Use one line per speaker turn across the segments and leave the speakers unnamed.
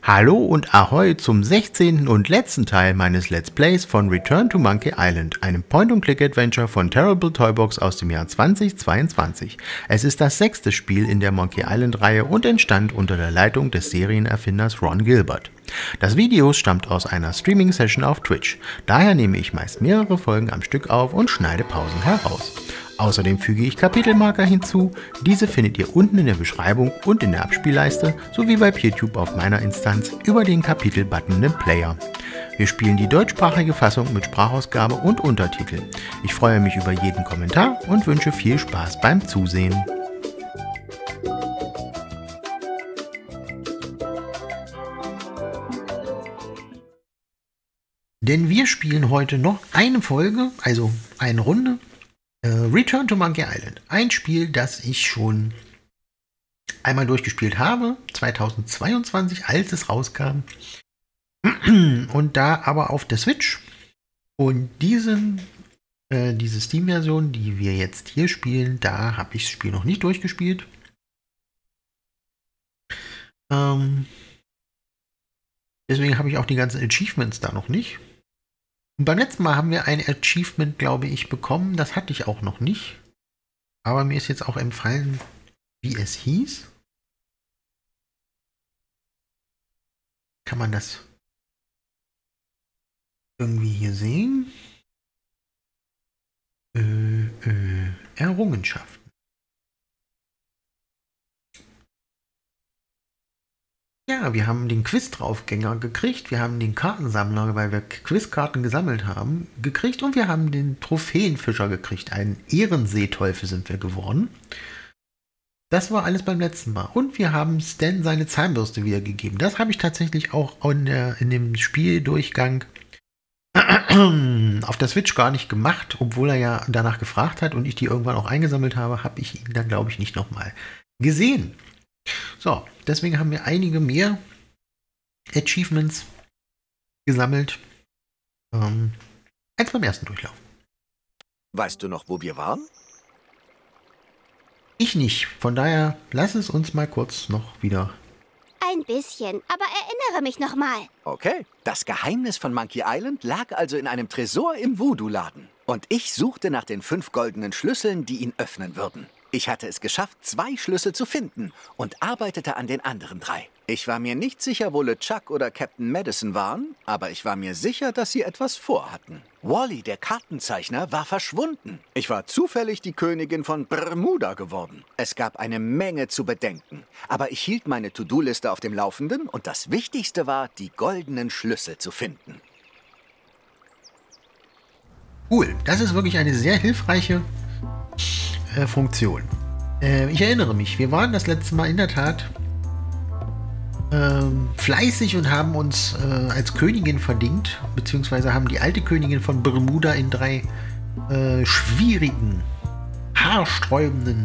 Hallo und Ahoi zum 16. und letzten Teil meines Let's Plays von Return to Monkey Island, einem Point-and-Click-Adventure von Terrible Toybox aus dem Jahr 2022. Es ist das 6. Spiel in der Monkey Island-Reihe und entstand unter der Leitung des Serienerfinders Ron Gilbert. Das Video stammt aus einer Streaming-Session auf Twitch, daher nehme ich meist mehrere Folgen am Stück auf und schneide Pausen heraus. Außerdem füge ich Kapitelmarker hinzu, diese findet ihr unten in der Beschreibung und in der Abspielleiste sowie bei YouTube auf meiner Instanz über den Kapitelbutton im Player. Wir spielen die deutschsprachige Fassung mit Sprachausgabe und Untertiteln. Ich freue mich über jeden Kommentar und wünsche viel Spaß beim Zusehen. Denn wir spielen heute noch eine Folge, also eine Runde, Return to Monkey Island. Ein Spiel, das ich schon einmal durchgespielt habe, 2022, als es rauskam. Und da aber auf der Switch. Und diese Steam-Version, die wir jetzt hier spielen, da habe ich das Spiel noch nicht durchgespielt. Deswegen habe ich auch die ganzen Achievements da noch nicht. Und beim letzten Mal haben wir ein Achievement, glaube ich, bekommen. Das hatte ich auch noch nicht. Aber mir ist jetzt auch entfallen, wie es hieß. Kann man das irgendwie hier sehen? Errungenschaften. Ja, wir haben den Quiz-Draufgänger gekriegt, wir haben den Kartensammler, weil wir Quizkarten gesammelt haben, gekriegt und wir haben den Trophäenfischer gekriegt. Ein Ehrenseeteufel sind wir geworden. Das war alles beim letzten Mal. Und wir haben Stan seine Zahnbürste wiedergegeben. Das habe ich tatsächlich auch in dem Spieldurchgang auf der Switch gar nicht gemacht, obwohl er ja danach gefragt hat und ich die irgendwann auch eingesammelt habe, habe ich ihn dann, glaube ich, nicht nochmal gesehen. So, deswegen haben wir einige mehr Achievements gesammelt als beim ersten Durchlauf.
Weißt du noch, wo wir waren?
Ich nicht. Von daher lass es uns mal kurz noch wieder.
Ein bisschen, aber erinnere mich noch mal.
Okay. Das Geheimnis von Monkey Island lag also in einem Tresor im Voodoo-Laden. Und ich suchte nach den 5 goldenen Schlüsseln, die ihn öffnen würden. Ich hatte es geschafft, 2 Schlüssel zu finden und arbeitete an den anderen 3. Ich war mir nicht sicher, wo LeChuck oder Captain Madison waren, aber ich war mir sicher, dass sie etwas vorhatten. Wally, der Kartenzeichner, war verschwunden. Ich war zufällig die Königin von Bermuda geworden. Es gab eine Menge zu bedenken, aber ich hielt meine To-Do-Liste auf dem Laufenden und das Wichtigste war, die goldenen Schlüssel zu finden.
Cool, das ist wirklich eine sehr hilfreiche Funktion. Ich erinnere mich, wir waren das letzte Mal in der Tat fleißig und haben uns als Königin verdingt, beziehungsweise haben die alte Königin von Bermuda in 3 schwierigen, haarsträubenden,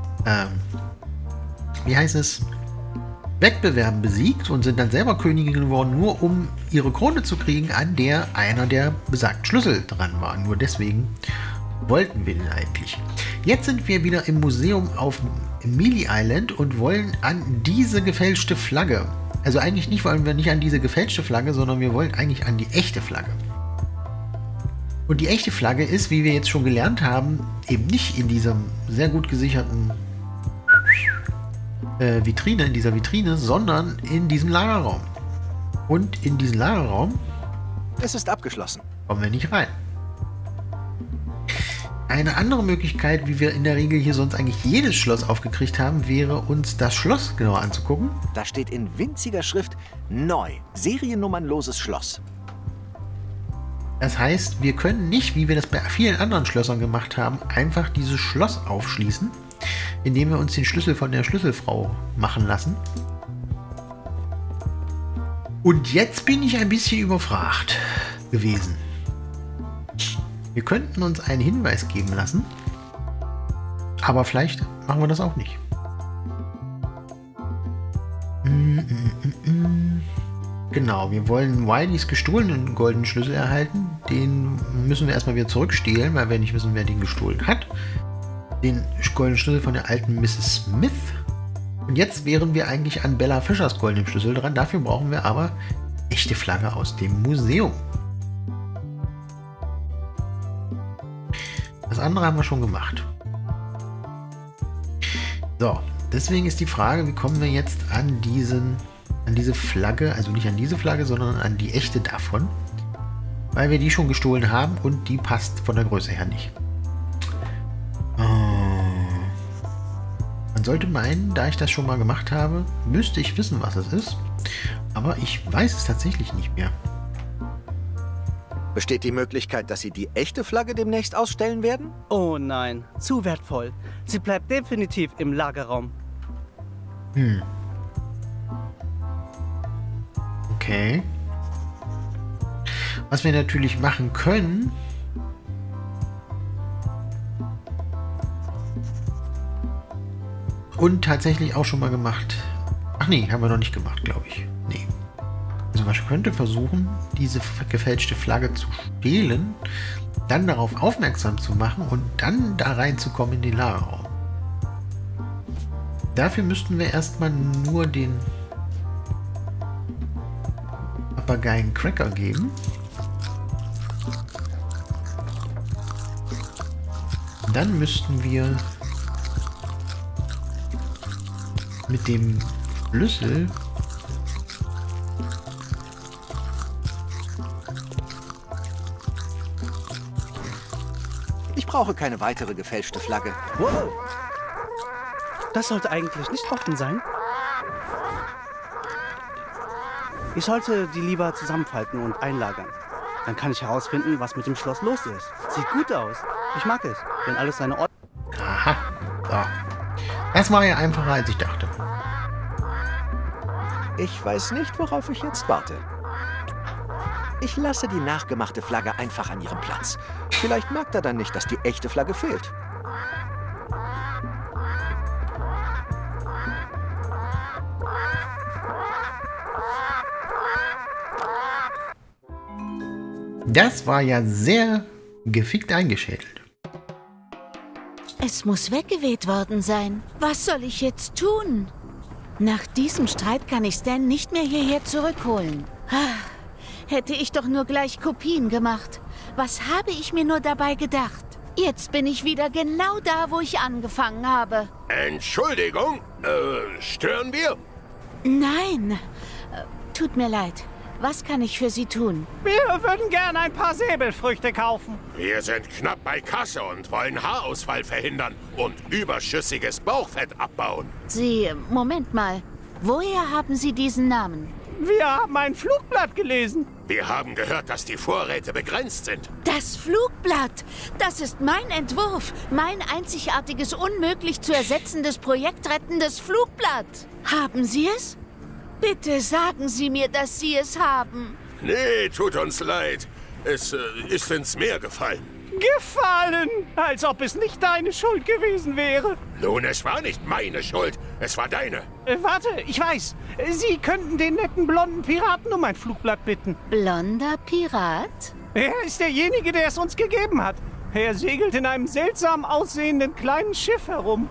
Wettbewerben besiegt und sind dann selber Königin geworden, nur um ihre Krone zu kriegen, an der einer der besagten Schlüssel dran war. Nur deswegen wollten wir den eigentlich. Jetzt sind wir wieder im Museum auf Mealy Island und wollen an diese gefälschte Flagge. Also eigentlich wollen wir nicht an diese gefälschte Flagge, sondern wir wollen eigentlich an die echte Flagge. Und die echte Flagge ist, wie wir jetzt schon gelernt haben, eben nicht in diesem sehr gut gesicherten Vitrine, sondern in diesem Lagerraum. Und in diesen Lagerraum
Es ist abgeschlossen.
kommen wir nicht rein. Eine andere Möglichkeit, wie wir in der Regel hier sonst eigentlich jedes Schloss aufgekriegt haben, wäre uns das Schloss genauer anzugucken.
Da steht in winziger Schrift neu, seriennummernloses Schloss.
Das heißt, wir können nicht, wie wir das bei vielen anderen Schlössern gemacht haben, einfach dieses Schloss aufschließen, indem wir uns den Schlüssel von der Schlüsselfrau machen lassen. Und jetzt bin ich ein bisschen überfragt gewesen. Wir könnten uns einen Hinweis geben lassen, aber vielleicht machen wir das auch nicht. Genau, wir wollen Wiley's gestohlenen goldenen Schlüssel erhalten. Den müssen wir erstmal wieder zurückstehlen, weil wir nicht wissen, wer den gestohlen hat. Den goldenen Schlüssel von der alten Mrs. Smith. Und jetzt wären wir eigentlich an Bella Fischers goldenem Schlüssel dran. Dafür brauchen wir aber echte Flagge aus dem Museum. Das andere haben wir schon gemacht. So, deswegen ist die Frage, wie kommen wir jetzt an diese Flagge, also nicht an diese Flagge, sondern an die echte davon, weil wir die schon gestohlen haben und die passt von der Größe her nicht. Man sollte meinen, da ich das schon mal gemacht habe, müsste ich wissen, was es ist, aber ich weiß es tatsächlich nicht mehr.
Besteht die Möglichkeit, dass Sie die echte Flagge demnächst ausstellen werden?
Oh nein, zu wertvoll. Sie bleibt definitiv im Lagerraum.
Okay. Was wir natürlich machen können, und tatsächlich auch schon mal gemacht. Ach nee, haben wir noch nicht gemacht, glaube ich. Nee. Also man könnte versuchen, diese gefälschte Flagge zu stehlen, dann darauf aufmerksam zu machen und dann da reinzukommen in den Lagerraum. Dafür müssten wir erstmal nur den Papageien Cracker geben. Dann müssten wir mit dem Schlüssel
Ich brauche keine weitere gefälschte Flagge.
Wow. Das sollte eigentlich nicht offen sein. Ich sollte die lieber zusammenfalten und einlagern. Dann kann ich herausfinden, was mit dem Schloss los ist. Sieht gut aus. Ich mag es, wenn alles seine Ordnung...
Aha. So. Das war ja einfacher, als ich dachte.
Ich weiß nicht, worauf ich jetzt warte. Ich lasse die nachgemachte Flagge einfach an ihrem Platz. Vielleicht merkt er dann nicht, dass die echte Flagge fehlt.
Das war ja sehr gefickt eingeschädelt.
Es muss weggeweht worden sein. Was soll ich jetzt tun? Nach diesem Streit kann ich Stan nicht mehr hierher zurückholen. Hätte ich doch nur gleich Kopien gemacht. Was habe ich mir nur dabei gedacht? Jetzt bin ich wieder genau da, wo ich angefangen habe.
Entschuldigung, stören wir?
Nein, tut mir leid. Was kann ich für Sie tun?
Wir würden gerne ein paar Säbelfrüchte kaufen.
Wir sind knapp bei Kasse und wollen Haarausfall verhindern und überschüssiges Bauchfett abbauen.
Sie, Moment mal. Woher haben Sie diesen Namen?
Wir haben ein Flugblatt gelesen.
Wir haben gehört, dass die Vorräte begrenzt sind.
Das Flugblatt! Das ist mein Entwurf. Mein einzigartiges, unmöglich zu ersetzendes, projektrettendes Flugblatt. Haben Sie es? Bitte sagen Sie mir, dass Sie es haben.
Nee, tut uns leid. Es ist ins Meer gefallen.
Gefallen! Als ob es nicht deine Schuld gewesen wäre.
Nun, es war nicht meine Schuld. Es war deine.
Warte, ich weiß. Sie könnten den netten blonden Piraten um ein Flugblatt bitten.
Blonder Pirat?
Er ist derjenige, der es uns gegeben hat. Er segelt in einem seltsam aussehenden kleinen Schiff herum.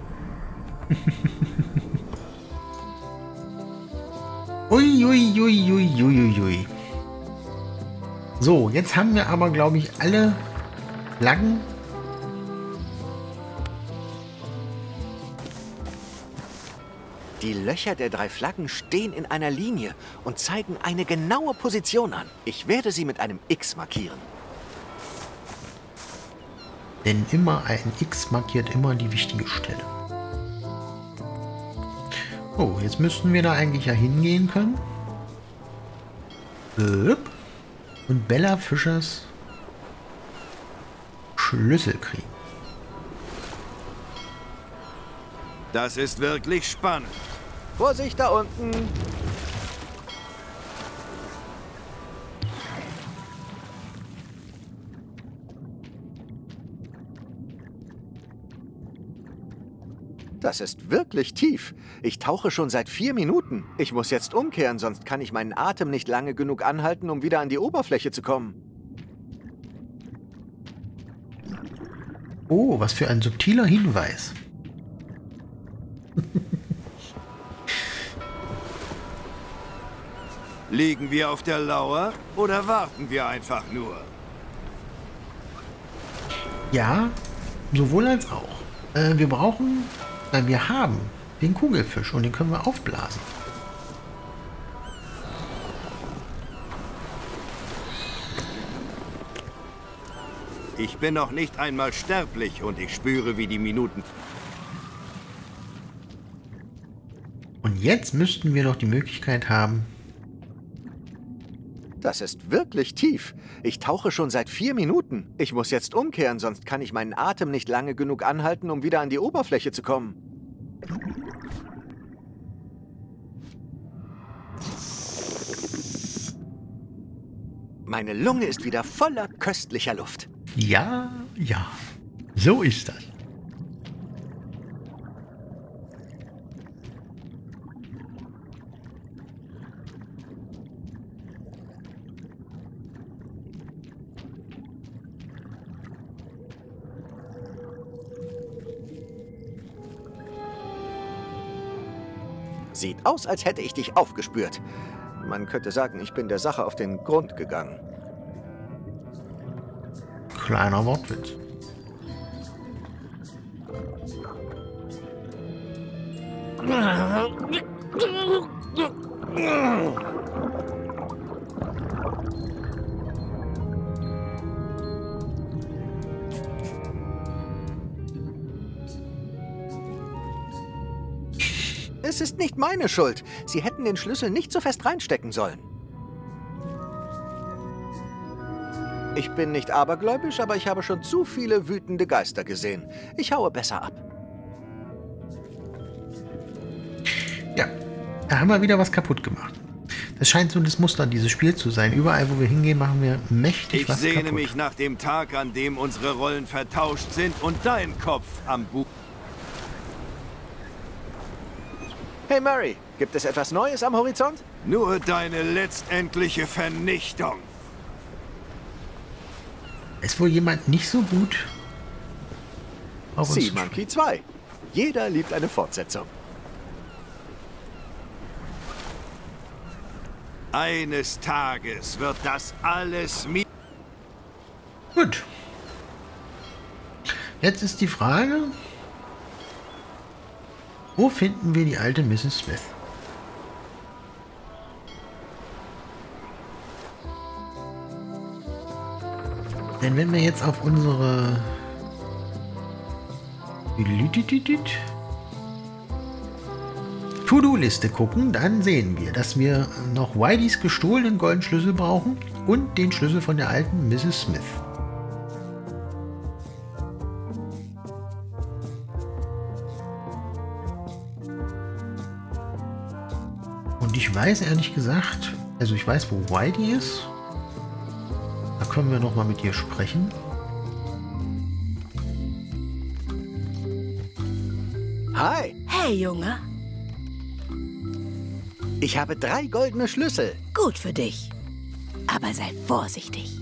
Uiuiuiuiuiui. So, jetzt haben wir aber, glaube ich, alle Flaggen.
Die Löcher der 3 Flaggen stehen in einer Linie und zeigen eine genaue Position an. Ich werde sie mit einem X markieren.
Denn immer ein X markiert immer die wichtige Stelle. Oh, jetzt müssten wir da eigentlich ja hingehen können. Und Bella Fischers Schlüssel kriegen.
Das ist wirklich spannend.
Vorsicht da unten! Das ist wirklich tief. Ich tauche schon seit 4 Minuten. Ich muss jetzt umkehren, sonst kann ich meinen Atem nicht lange genug anhalten, um wieder an die Oberfläche zu kommen.
Oh, was für ein subtiler Hinweis.
Liegen wir auf der Lauer oder warten wir einfach nur?
Ja, sowohl als auch. Wir haben den Kugelfisch und den können wir aufblasen.
Ich bin noch nicht einmal sterblich und ich spüre, wie die Minuten...
Und jetzt müssten wir noch die Möglichkeit haben...
Das ist wirklich tief. Ich tauche schon seit 4 Minuten. Ich muss jetzt umkehren, sonst kann ich meinen Atem nicht lange genug anhalten, um wieder an die Oberfläche zu kommen. Meine Lunge ist wieder voller köstlicher Luft.
Ja, ja. So ist das.
Sieht aus, als hätte ich dich aufgespürt. Man könnte sagen, ich bin der Sache auf den Grund gegangen.
Kleiner Wortwitz.
Es ist nicht meine Schuld. Sie hätten den Schlüssel nicht so fest reinstecken sollen. Ich bin nicht abergläubisch, aber ich habe schon zu viele wütende Geister gesehen. Ich haue besser ab.
Ja, da haben wir wieder was kaputt gemacht. Das scheint so das Muster dieses Spiels zu sein. Überall, wo wir hingehen, machen wir mächtig was kaputt.
Ich sehne mich nach dem Tag, an dem unsere Rollen vertauscht sind und dein Kopf am Buch.
Hey Murray, gibt es etwas Neues am Horizont?
Nur deine letztendliche Vernichtung.
Ist wohl jemand nicht so gut auf uns
Sea
zu
Monkey 2. Jeder liebt eine Fortsetzung.
Eines Tages wird das alles mir...
Gut. Jetzt ist die Frage, wo finden wir die alte Mrs. Smith? Denn wenn wir jetzt auf unsere To-Do-Liste gucken, dann sehen wir, dass wir noch Whiteys gestohlenen goldenen Schlüssel brauchen und den Schlüssel von der alten Mrs. Smith. Und ich weiß ehrlich gesagt, also ich weiß, wo Whitey ist. Da können wir noch mal mit ihr sprechen.
Hi,
Hey, Junge.
ich habe 3 goldene Schlüssel.
Gut für dich. Aber sei vorsichtig.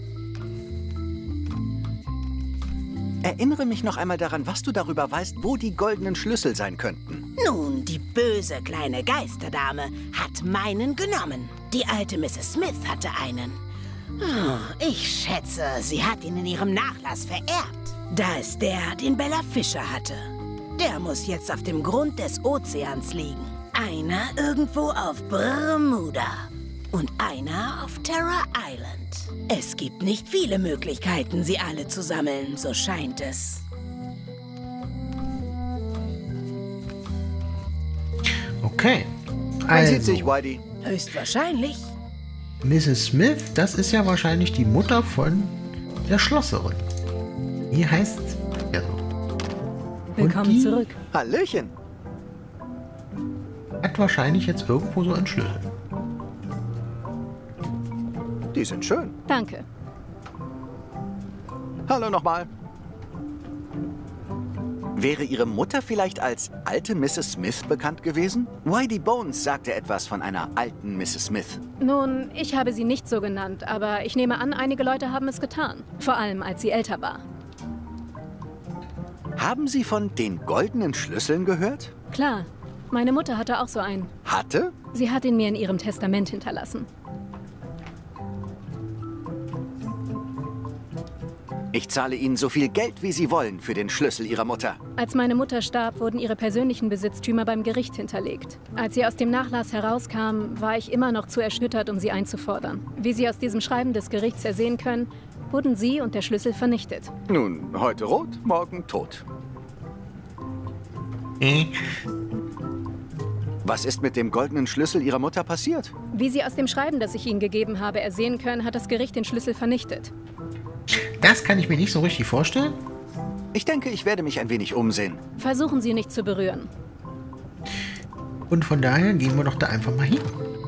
Erinnere mich noch einmal daran, was du darüber weißt, wo die goldenen Schlüssel sein könnten.
Nun, die böse kleine Geisterdame hat meinen genommen. Die alte Mrs. Smith hatte einen. Ich schätze, sie hat ihn in ihrem Nachlass vererbt. Da ist der, den Bella Fischer hatte. Der muss jetzt auf dem Grund des Ozeans liegen. Einer irgendwo auf Bermuda und einer auf Terra Island. Es gibt nicht viele Möglichkeiten, sie alle zu sammeln, so scheint es.
Okay.
Man sieht sich, Whitey.
Höchstwahrscheinlich.
Mrs. Smith, das ist ja wahrscheinlich die Mutter von der Schlosserin. Die heißt ja so.
Willkommen zurück.
Hallöchen.
Hat wahrscheinlich jetzt irgendwo so einen Schlüssel.
Die sind schön.
Danke.
Hallo nochmal. Wäre Ihre Mutter vielleicht als alte Mrs. Smith bekannt gewesen? Whitey Bones sagte etwas von einer alten Mrs. Smith.
Nun, ich habe sie nicht so genannt, aber ich nehme an, einige Leute haben es getan. Vor allem, als sie älter war.
Haben Sie von den goldenen Schlüsseln gehört?
Klar, Meine Mutter hatte auch so einen.
Hatte?
Sie hat ihn mir in ihrem Testament hinterlassen.
Ich zahle Ihnen so viel Geld, wie Sie wollen, für den Schlüssel Ihrer Mutter.
Als meine Mutter starb, wurden ihre persönlichen Besitztümer beim Gericht hinterlegt. Als sie aus dem Nachlass herauskam, war ich immer noch zu erschüttert, um sie einzufordern. Wie Sie aus diesem Schreiben des Gerichts ersehen können, wurden sie und der Schlüssel vernichtet.
Nun, heute rot, morgen tot. Was ist mit dem goldenen Schlüssel Ihrer Mutter passiert?
Wie Sie aus dem Schreiben, das ich Ihnen gegeben habe, ersehen können, hat das Gericht den Schlüssel vernichtet.
Das kann ich mir nicht so richtig vorstellen.
Ich denke, ich werde mich ein wenig umsehen.
Versuchen Sie nicht zu berühren.
Und von daher gehen wir doch da einfach mal hin.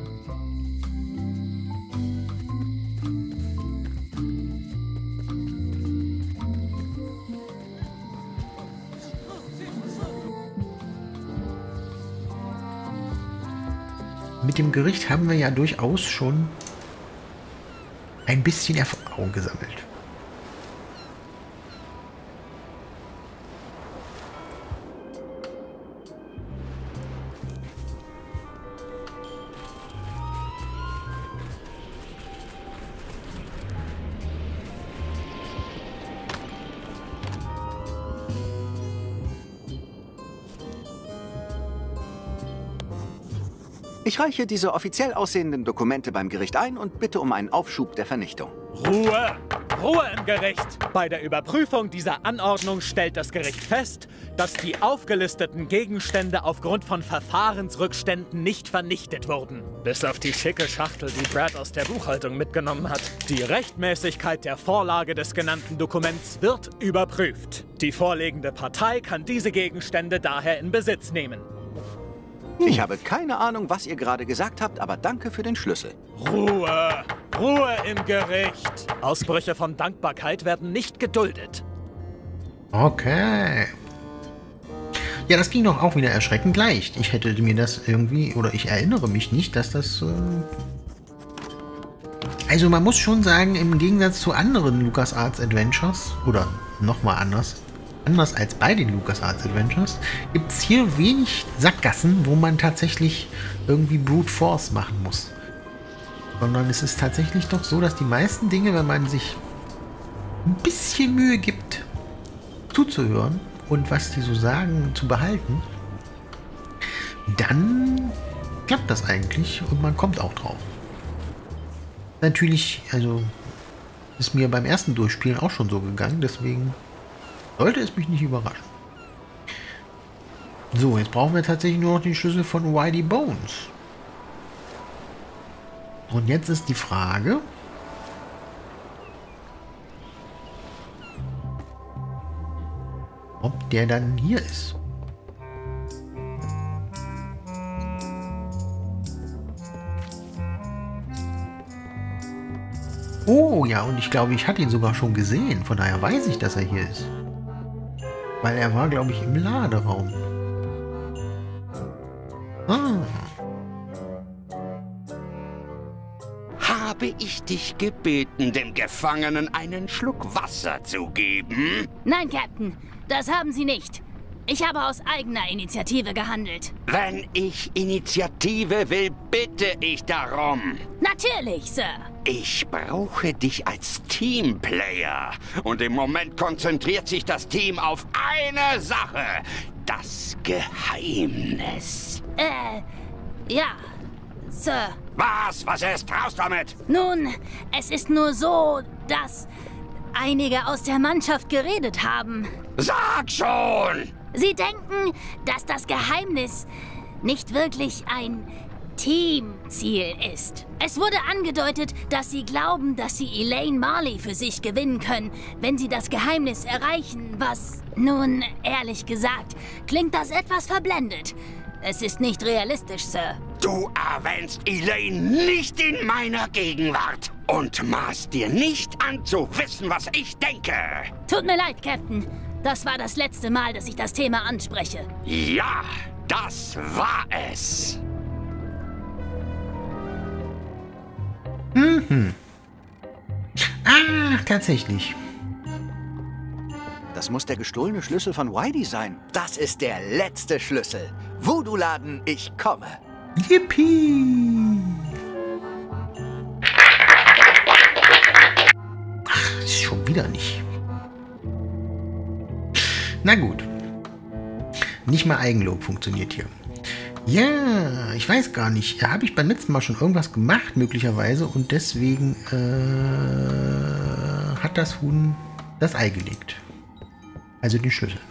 Mit dem Gericht haben wir ja durchaus schon ein bisschen Erfahrung gesammelt.
Ich reiche diese offiziell aussehenden Dokumente beim Gericht ein und bitte um einen Aufschub der Vernichtung.
Ruhe! Ruhe im Gericht! Bei der Überprüfung dieser Anordnung stellt das Gericht fest, dass die aufgelisteten Gegenstände aufgrund von Verfahrensrückständen nicht vernichtet wurden. Bis auf die schicke Schachtel, die Brad aus der Buchhaltung mitgenommen hat. Die Rechtmäßigkeit der Vorlage des genannten Dokuments wird überprüft. Die vorlegende Partei kann diese Gegenstände daher in Besitz nehmen.
Ich habe keine Ahnung, was ihr gerade gesagt habt, aber danke für den Schlüssel.
Ruhe! Ruhe im Gericht! Ausbrüche von Dankbarkeit werden nicht geduldet.
Okay. Ja, das ging doch auch wieder erschreckend leicht. Ich hätte mir das irgendwie, oder ich erinnere mich nicht, dass das... Also man muss schon sagen, im Gegensatz zu anderen LucasArts Adventures, oder nochmal anders als bei den LucasArts Adventures, gibt es hier wenig Sackgassen, wo man tatsächlich irgendwie Brute Force machen muss. Sondern es ist tatsächlich doch so, dass die meisten Dinge, wenn man sich ein bisschen Mühe gibt, zuzuhören und was die so sagen, zu behalten, dann klappt das eigentlich und man kommt auch drauf. Natürlich, also ist mir beim ersten Durchspielen auch schon so gegangen, deswegen sollte es mich nicht überraschen. So, jetzt brauchen wir tatsächlich nur noch den Schlüssel von Whitey Bones. Und jetzt ist die Frage, ob der dann hier ist. Oh ja, und ich glaube, ich hatte ihn sogar schon gesehen. Von daher weiß ich, dass er hier ist. Weil er war, glaube ich, im Laderaum. Ah.
Habe ich dich gebeten, dem Gefangenen einen Schluck Wasser zu geben?
Nein, Captain, das haben Sie nicht. Ich habe aus eigener Initiative gehandelt.
Wenn ich Initiative will, bitte ich darum.
Natürlich, Sir.
Ich brauche dich als Teamplayer. Und im Moment konzentriert sich das Team auf eine Sache. Das Geheimnis.
Ja, Sir.
Was? Was ist? Raus damit!
Nun, es ist nur so, dass einige aus der Mannschaft geredet haben.
Sag schon!
Sie denken, dass das Geheimnis nicht wirklich ein Teamziel ist. Es wurde angedeutet, dass sie glauben, dass sie Elaine Marley für sich gewinnen können, wenn sie das Geheimnis erreichen, was, nun, ehrlich gesagt, klingt das etwas verblendet. Es ist nicht realistisch, Sir.
Du erwähnst Elaine nicht in meiner Gegenwart und maßt dir nicht an zu wissen, was ich denke.
Tut mir leid, Captain. Das war das letzte Mal, dass ich das Thema anspreche.
Ja, das war es.
Mhm. Ah, tatsächlich.
Das muss der gestohlene Schlüssel von Whitey sein. Das ist der letzte Schlüssel. Voodoo-Laden, ich komme.
Yippie! Ach, ist schon wieder nicht. Na gut. Nicht mal Eigenlob funktioniert hier. Ja, ich weiß gar nicht. Habe ich beim letzten Mal schon irgendwas gemacht, möglicherweise, und deswegen hat das Huhn das Ei gelegt. Also den Schlüssel.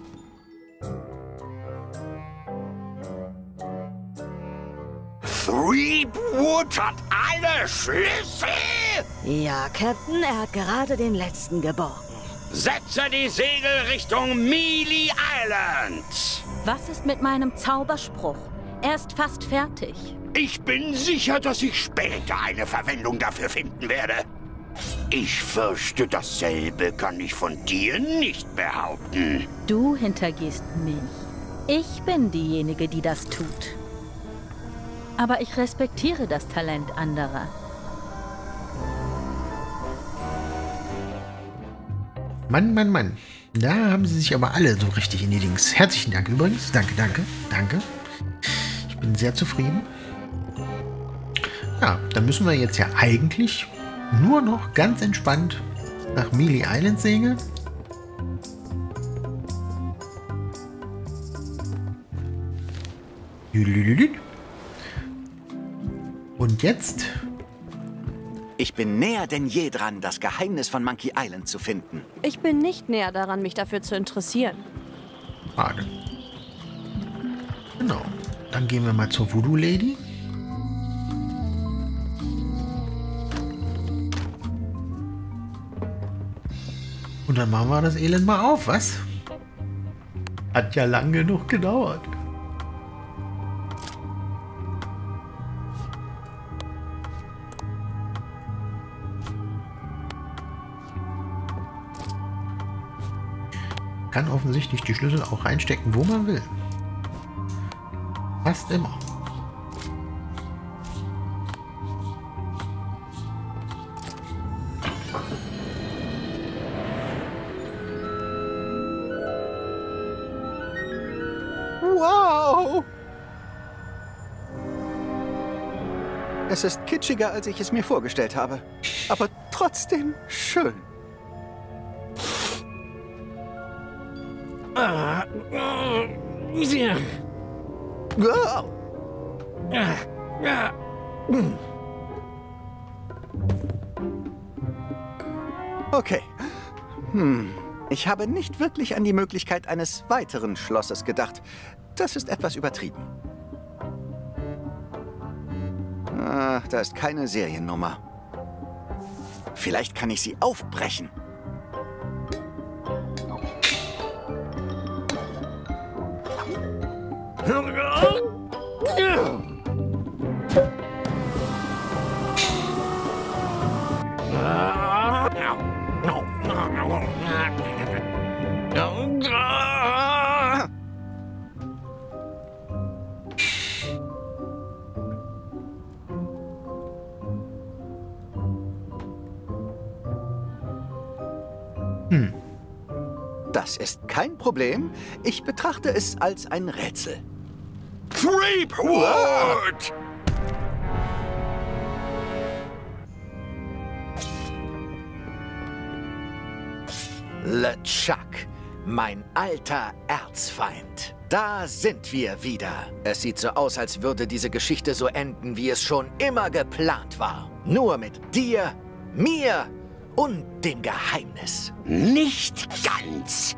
Threepwood hat alle Schlüssel?
Ja, Captain, er hat gerade den letzten geborgen.
Setze die Segel Richtung Mealy Island.
Was ist mit meinem Zauberspruch? Er ist fast fertig.
Ich bin sicher, dass ich später eine Verwendung dafür finden werde. Ich fürchte, dasselbe kann ich von dir nicht behaupten.
Du hintergehst mich. Ich bin diejenige, die das tut. Aber ich respektiere das Talent anderer.
Mann, Mann, Mann. Da haben sie sich aber alle so richtig in die Dings. Herzlichen Dank übrigens. Danke, danke, danke. Ich bin sehr zufrieden. Ja, dann müssen wir jetzt ja eigentlich nur noch ganz entspannt nach Mealy Island segeln. Und jetzt?
Ich bin näher denn je dran, das Geheimnis von Monkey Island zu finden.
Ich bin nicht näher daran, mich dafür zu interessieren.
Schade. Genau. Dann gehen wir mal zur Voodoo Lady. Und dann machen wir das Elend mal auf, was? Hat ja lang genug gedauert. Kann offensichtlich die Schlüssel auch reinstecken, wo man will. Fast immer.
Wow! Es ist kitschiger, als ich es mir vorgestellt habe. Aber trotzdem schön. Okay. Ich habe nicht wirklich an die Möglichkeit eines weiteren Schlosses gedacht. Das ist etwas übertrieben. Da ist keine Seriennummer. Vielleicht kann ich sie aufbrechen. Das ist kein Problem. Ich betrachte es als ein Rätsel.
Threepwood!
LeChuck, mein alter Erzfeind. Da sind wir wieder. Es sieht so aus, als würde diese Geschichte so enden, wie es schon immer geplant war. Nur mit dir, mir und dem Geheimnis.
Nicht ganz.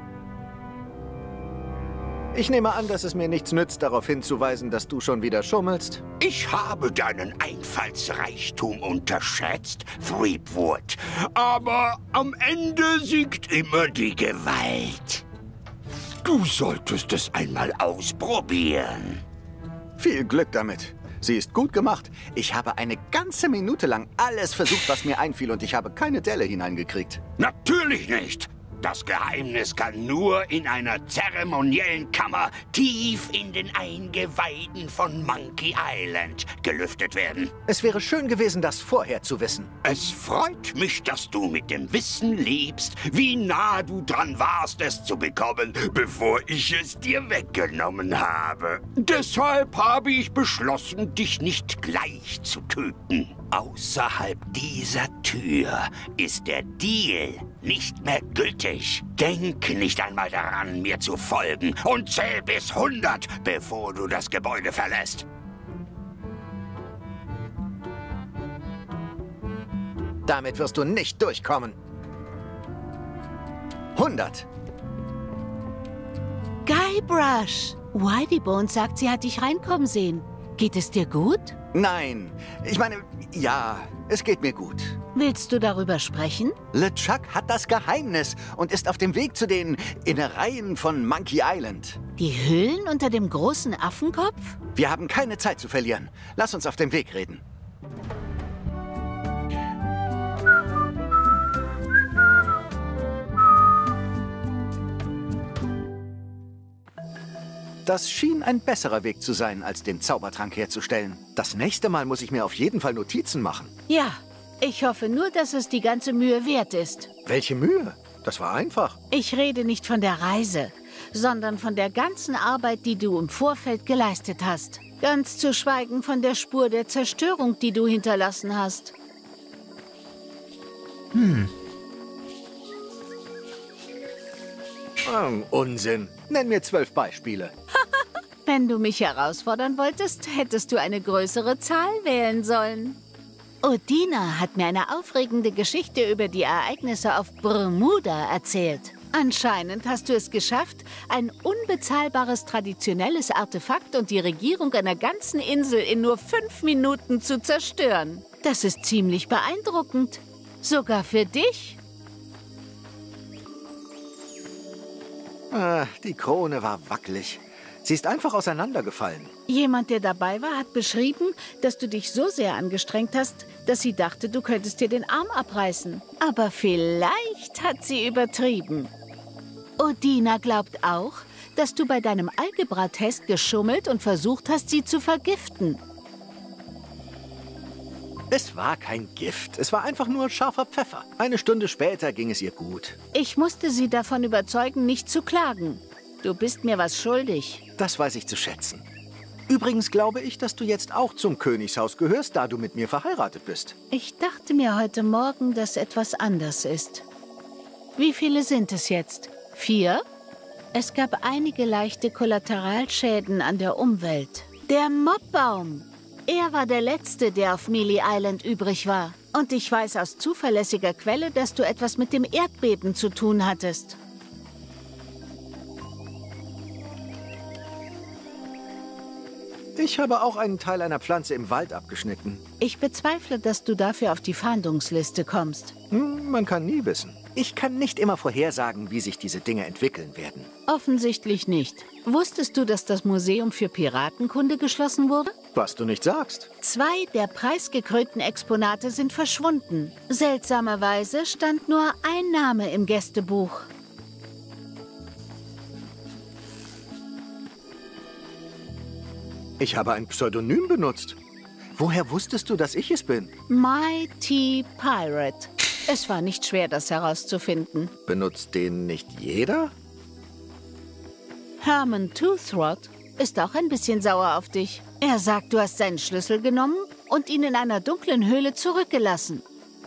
Ich nehme an, dass es mir nichts nützt, darauf hinzuweisen, dass du schon wieder schummelst.
Ich habe deinen Einfallsreichtum unterschätzt, Threepwood. Aber am Ende siegt immer die Gewalt. Du solltest es einmal ausprobieren.
Viel Glück damit. Sie ist gut gemacht. Ich habe eine ganze Minute lang alles versucht, was mir einfiel, und ich habe keine Delle hineingekriegt.
Natürlich nicht. Das Geheimnis kann nur in einer zeremoniellen Kammer tief in den Eingeweiden von Monkey Island gelüftet werden.
Es wäre schön gewesen, das vorher zu wissen.
Es freut mich, dass du mit dem Wissen lebst, wie nah du dran warst, es zu bekommen, bevor ich es dir weggenommen habe. Deshalb habe ich beschlossen, dich nicht gleich zu töten. Außerhalb dieser Tür ist der Deal nicht mehr gültig. Denk nicht einmal daran, mir zu folgen und zähl bis 100, bevor du das Gebäude verlässt.
Damit wirst du nicht durchkommen. 100.
Guybrush! Whitey Bones sagt, sie hat dich reinkommen sehen. Geht es dir gut?
Nein, ich meine, ja, es geht mir gut.
Willst du darüber sprechen?
LeChuck hat das Geheimnis und ist auf dem Weg zu den Innereien von Monkey Island.
Die Höhlen unter dem großen Affenkopf?
Wir haben keine Zeit zu verlieren. Lass uns auf dem Weg reden. Das schien ein besserer Weg zu sein, als den Zaubertrank herzustellen. Das nächste Mal muss ich mir auf jeden Fall Notizen machen.
Ja, ich hoffe nur, dass es die ganze Mühe wert ist.
Welche Mühe? Das war einfach.
Ich rede nicht von der Reise, sondern von der ganzen Arbeit, die du im Vorfeld geleistet hast. Ganz zu schweigen von der Spur der Zerstörung, die du hinterlassen hast.
Unsinn. Nenn mir 12 Beispiele.
Wenn du mich herausfordern wolltest, hättest du eine größere Zahl wählen sollen. Udina hat mir eine aufregende Geschichte über die Ereignisse auf Bermuda erzählt. Anscheinend hast du es geschafft, ein unbezahlbares traditionelles Artefakt und die Regierung einer ganzen Insel in nur 5 Minuten zu zerstören. Das ist ziemlich beeindruckend. Sogar für dich.
Die Krone war wackelig. Sie ist einfach auseinandergefallen.
Jemand, der dabei war, hat beschrieben, dass du dich so sehr angestrengt hast, dass sie dachte, du könntest dir den Arm abreißen. Aber vielleicht hat sie übertrieben. Udina glaubt auch, dass du bei deinem Algebra-Test geschummelt und versucht hast, sie zu vergiften.
Es war kein Gift. Es war einfach nur scharfer Pfeffer. Eine Stunde später ging es ihr gut.
Ich musste sie davon überzeugen, nicht zu klagen. Du bist mir was schuldig.
Das weiß ich zu schätzen. Übrigens glaube ich, dass du jetzt auch zum Königshaus gehörst, da du mit mir verheiratet bist.
Ich dachte mir heute Morgen, dass etwas anders ist. Wie viele sind es jetzt? 4? Es gab einige leichte Kollateralschäden an der Umwelt. Der Mobbaum. Er war der letzte, der auf Mealy Island übrig war. Und ich weiß aus zuverlässiger Quelle, dass du etwas mit dem Erdbeben zu tun hattest.
Ich habe auch einen Teil einer Pflanze im Wald abgeschnitten.
Ich bezweifle, dass du dafür auf die Fahndungsliste kommst.
Man kann nie wissen. Ich kann nicht immer vorhersagen, wie sich diese Dinge entwickeln werden.
Offensichtlich nicht. Wusstest du, dass das Museum für Piratenkunde geschlossen wurde?
Was du nicht sagst.
2 der preisgekrönten Exponate sind verschwunden. Seltsamerweise stand nur ein Name im Gästebuch.
Ich habe ein Pseudonym benutzt. Woher wusstest du, dass ich es bin?
Mighty Pirate. Es war nicht schwer, das herauszufinden.
Benutzt den nicht jeder?
Herman Toothrot ist auch ein bisschen sauer auf dich. Er sagt, du hast seinen Schlüssel genommen und ihn in einer dunklen Höhle zurückgelassen.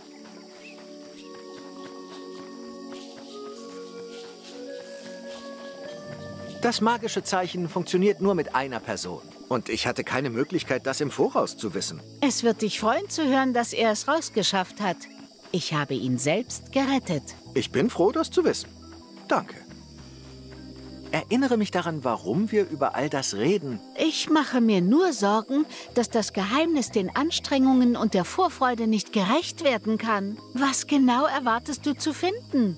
Das magische Zeichen funktioniert nur mit einer Person. Und ich hatte keine Möglichkeit, das im Voraus zu wissen.
Es wird dich freuen zu hören, dass er es rausgeschafft hat. Ich habe ihn selbst gerettet.
Ich bin froh, das zu wissen. Danke. Erinnere mich daran, warum wir über all das reden.
Ich mache mir nur Sorgen, dass das Geheimnis den Anstrengungen und der Vorfreude nicht gerecht werden kann. Was genau erwartest du zu finden?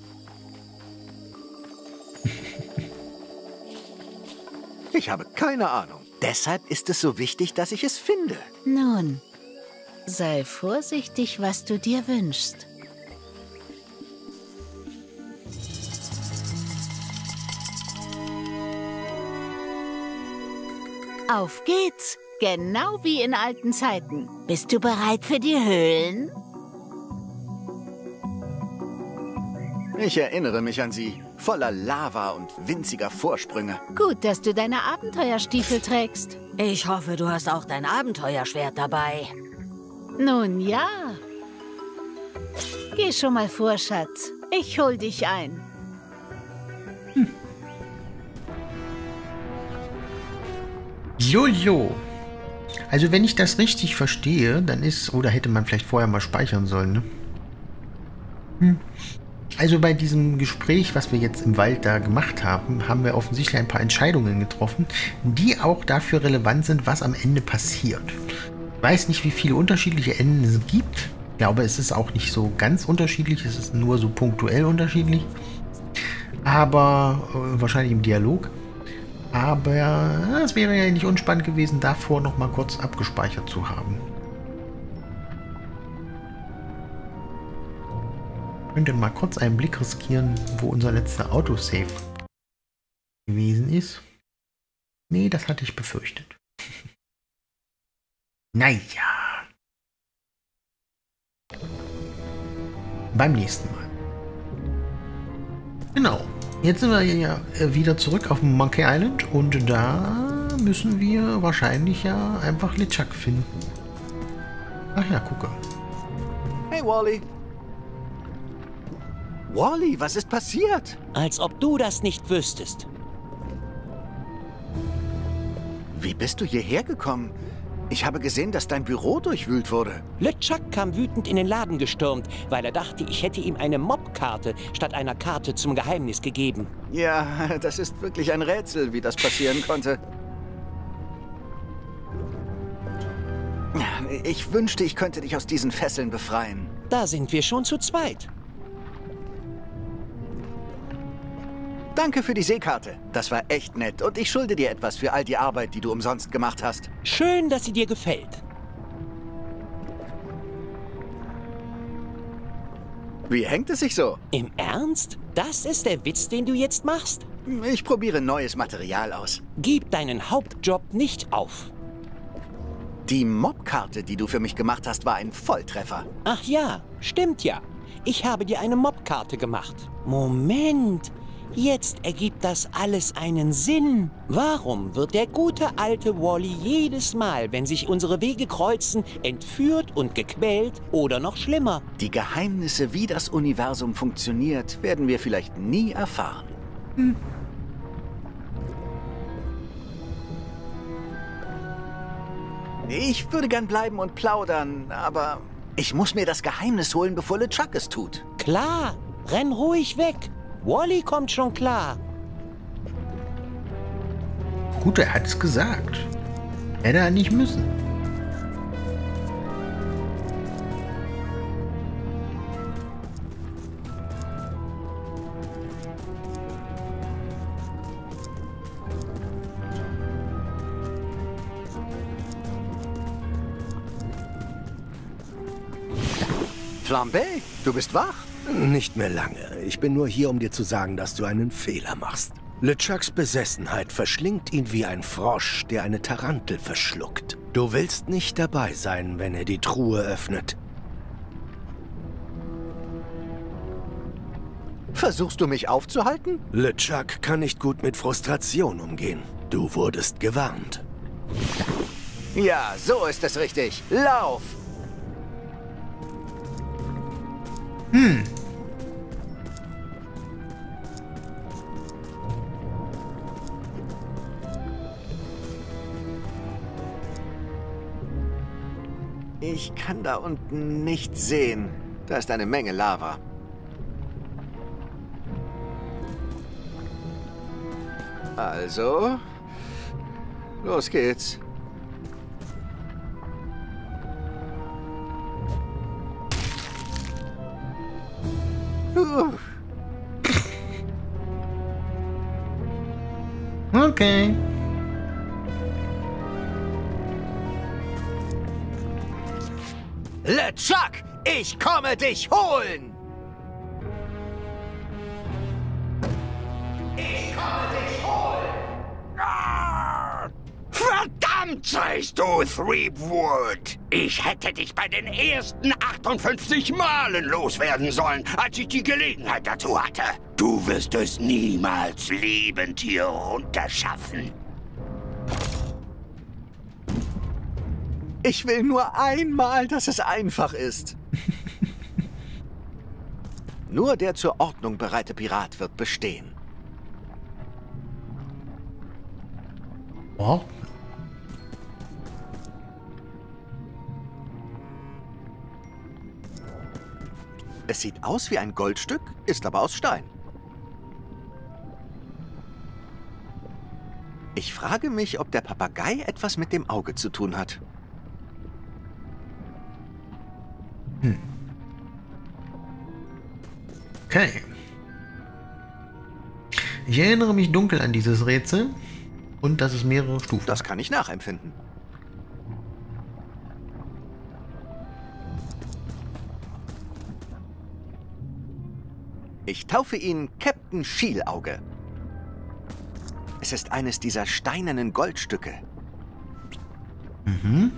Ich habe keine Ahnung. Deshalb ist es so wichtig, dass ich es finde.
Nun, sei vorsichtig, was du dir wünschst. Auf geht's! Genau wie in alten Zeiten. Bist du bereit für die Höhlen?
Ich erinnere mich an sie. Voller Lava und winziger Vorsprünge.
Gut, dass du deine Abenteuerstiefel trägst.
Ich hoffe, du hast auch dein Abenteuerschwert dabei.
Nun ja. Geh schon mal vor, Schatz. Ich hol dich ein.
Jojo. Also wenn ich das richtig verstehe, dann ist... Oder hätte man vielleicht vorher mal speichern sollen, ne? Also bei diesem Gespräch, was wir jetzt im Wald da gemacht haben, haben wir offensichtlich ein paar Entscheidungen getroffen, die auch dafür relevant sind, was am Ende passiert. Ich weiß nicht, wie viele unterschiedliche Enden es gibt. Ich glaube, es ist auch nicht so ganz unterschiedlich, es ist nur so punktuell unterschiedlich. Aber wahrscheinlich im Dialog. Aber es wäre ja nicht unspannend gewesen, davor noch mal kurz abgespeichert zu haben. Ich könnte mal kurz einen Blick riskieren, wo unser letzter Autosave gewesen ist. Nee, das hatte ich befürchtet. Naja. Beim nächsten Mal. Genau. Jetzt sind wir ja wieder zurück auf Monkey Island und da müssen wir wahrscheinlich ja einfach LeChuck finden. Ach ja, gucke.
Hey, Wally. Wally, was ist passiert?
Als ob du das nicht wüsstest.
Wie bist du hierher gekommen? Ich habe gesehen, dass dein Büro durchwühlt wurde.
LeChuck kam wütend in den Laden gestürmt, weil er dachte, ich hätte ihm eine Mobkarte statt einer Karte zum Geheimnis gegeben.
Ja, das ist wirklich ein Rätsel, wie das passieren konnte. Ich wünschte, ich könnte dich aus diesen Fesseln befreien.
Da sind wir schon zu zweit.
Danke für die Seekarte. Das war echt nett. Und ich schulde dir etwas für all die Arbeit, die du umsonst gemacht hast.
Schön, dass sie dir gefällt.
Wie hängt es sich so?
Im Ernst? Das ist der Witz, den du jetzt machst?
Ich probiere neues Material aus.
Gib deinen Hauptjob nicht auf.
Die Mobkarte, die du für mich gemacht hast, war ein Volltreffer.
Ach ja, stimmt ja. Ich habe dir eine Mobkarte gemacht. Moment. Jetzt ergibt das alles einen Sinn. Warum wird der gute alte Wally jedes Mal, wenn sich unsere Wege kreuzen, entführt und gequält oder noch schlimmer?
Die Geheimnisse, wie das Universum funktioniert, werden wir vielleicht nie erfahren. Ich würde gern bleiben und plaudern, aber ich muss mir das Geheimnis holen, bevor LeChuck es tut.
Klar, renn ruhig weg. Wally kommt schon klar.
Gut, er hat's gesagt. Hätte er nicht müssen.
Flambe, du bist wach?
Nicht mehr lange. Ich bin nur hier, um dir zu sagen, dass du einen Fehler machst. LeChucks Besessenheit verschlingt ihn wie ein Frosch, der eine Tarantel verschluckt. Du willst nicht dabei sein, wenn er die Truhe öffnet.
Versuchst du mich aufzuhalten?
LeChuck kann nicht gut mit Frustration umgehen. Du wurdest gewarnt.
Ja, so ist es richtig. Lauf! Ich kann da unten nichts sehen. Da ist eine Menge Lava. Also, los geht's.
Okay.
LeChuck, ich komme dich holen! Ich komme dich holen!
Verdammt!
Seist du, Threepwood? Ich hätte dich bei den ersten 58 Malen loswerden sollen, als ich die Gelegenheit dazu hatte. Du wirst es niemals lebend hier runterschaffen.
Ich will nur einmal, dass es einfach ist. Nur der zur Ordnung bereite Pirat wird bestehen.
Oh.
Es sieht aus wie ein Goldstück, ist aber aus Stein. Ich frage mich, ob der Papagei etwas mit dem Auge zu tun hat.
Okay. Ich erinnere mich dunkel an dieses Rätsel und dass es mehrere Stufen.
Das kann ich nachempfinden. Ich taufe ihn Captain Schielauge. Es ist eines dieser steinernen Goldstücke.
Mhm.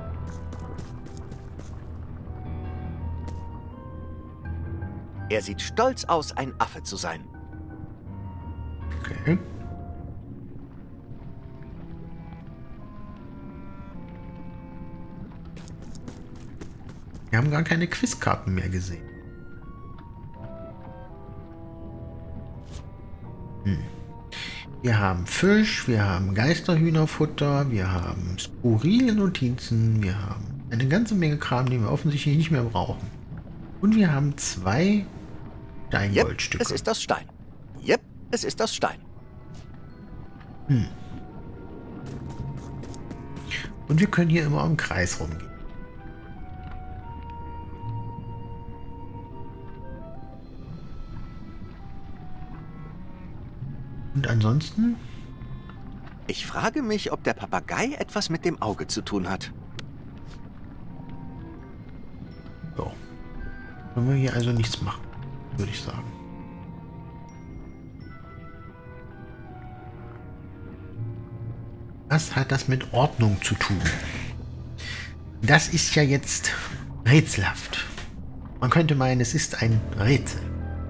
Er sieht stolz aus, ein Affe zu sein.
Okay. Wir haben gar keine Quizkarten mehr gesehen. Wir haben Fisch, wir haben Geisterhühnerfutter, wir haben skurrile Notizen, wir haben eine ganze Menge Kram, den wir offensichtlich nicht mehr brauchen. Und wir haben 2 Steingoldstücke.
Es ist aus Stein. Yep, es ist aus Stein.
Und wir können hier immer im Kreis rumgehen. Und ansonsten?
Ich frage mich, ob der Papagei etwas mit dem Auge zu tun hat.
So. Können wir hier also nichts machen, würde ich sagen. Was hat das mit Ordnung zu tun? Das ist ja jetzt rätselhaft. Man könnte meinen, es ist ein Rätsel.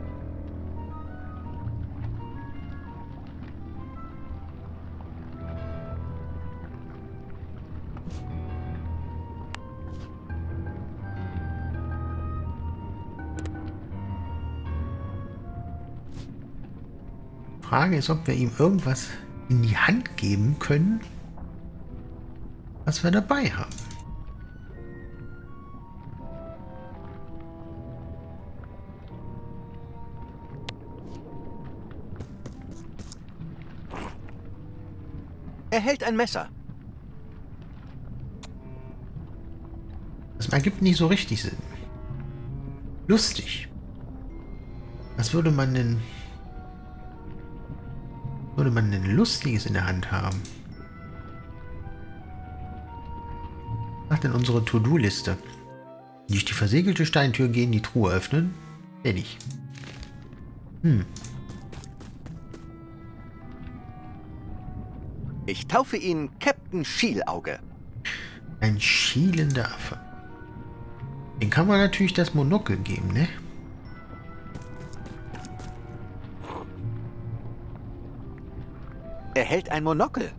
Die Frage ist, ob wir ihm irgendwas in die Hand geben können, was wir dabei haben.
Er hält ein Messer.
Das ergibt nicht so richtig Sinn. Lustig. Was würde man denn Lustiges in der Hand haben? Was macht denn unsere To-Do-Liste? Durch die versegelte Steintür gehen, die Truhe öffnen? Fertig.
Ich taufe ihn Captain Schielauge.
Ein schielender Affe. Den kann man natürlich das Monokel geben, ne?
Er hält ein Monokel.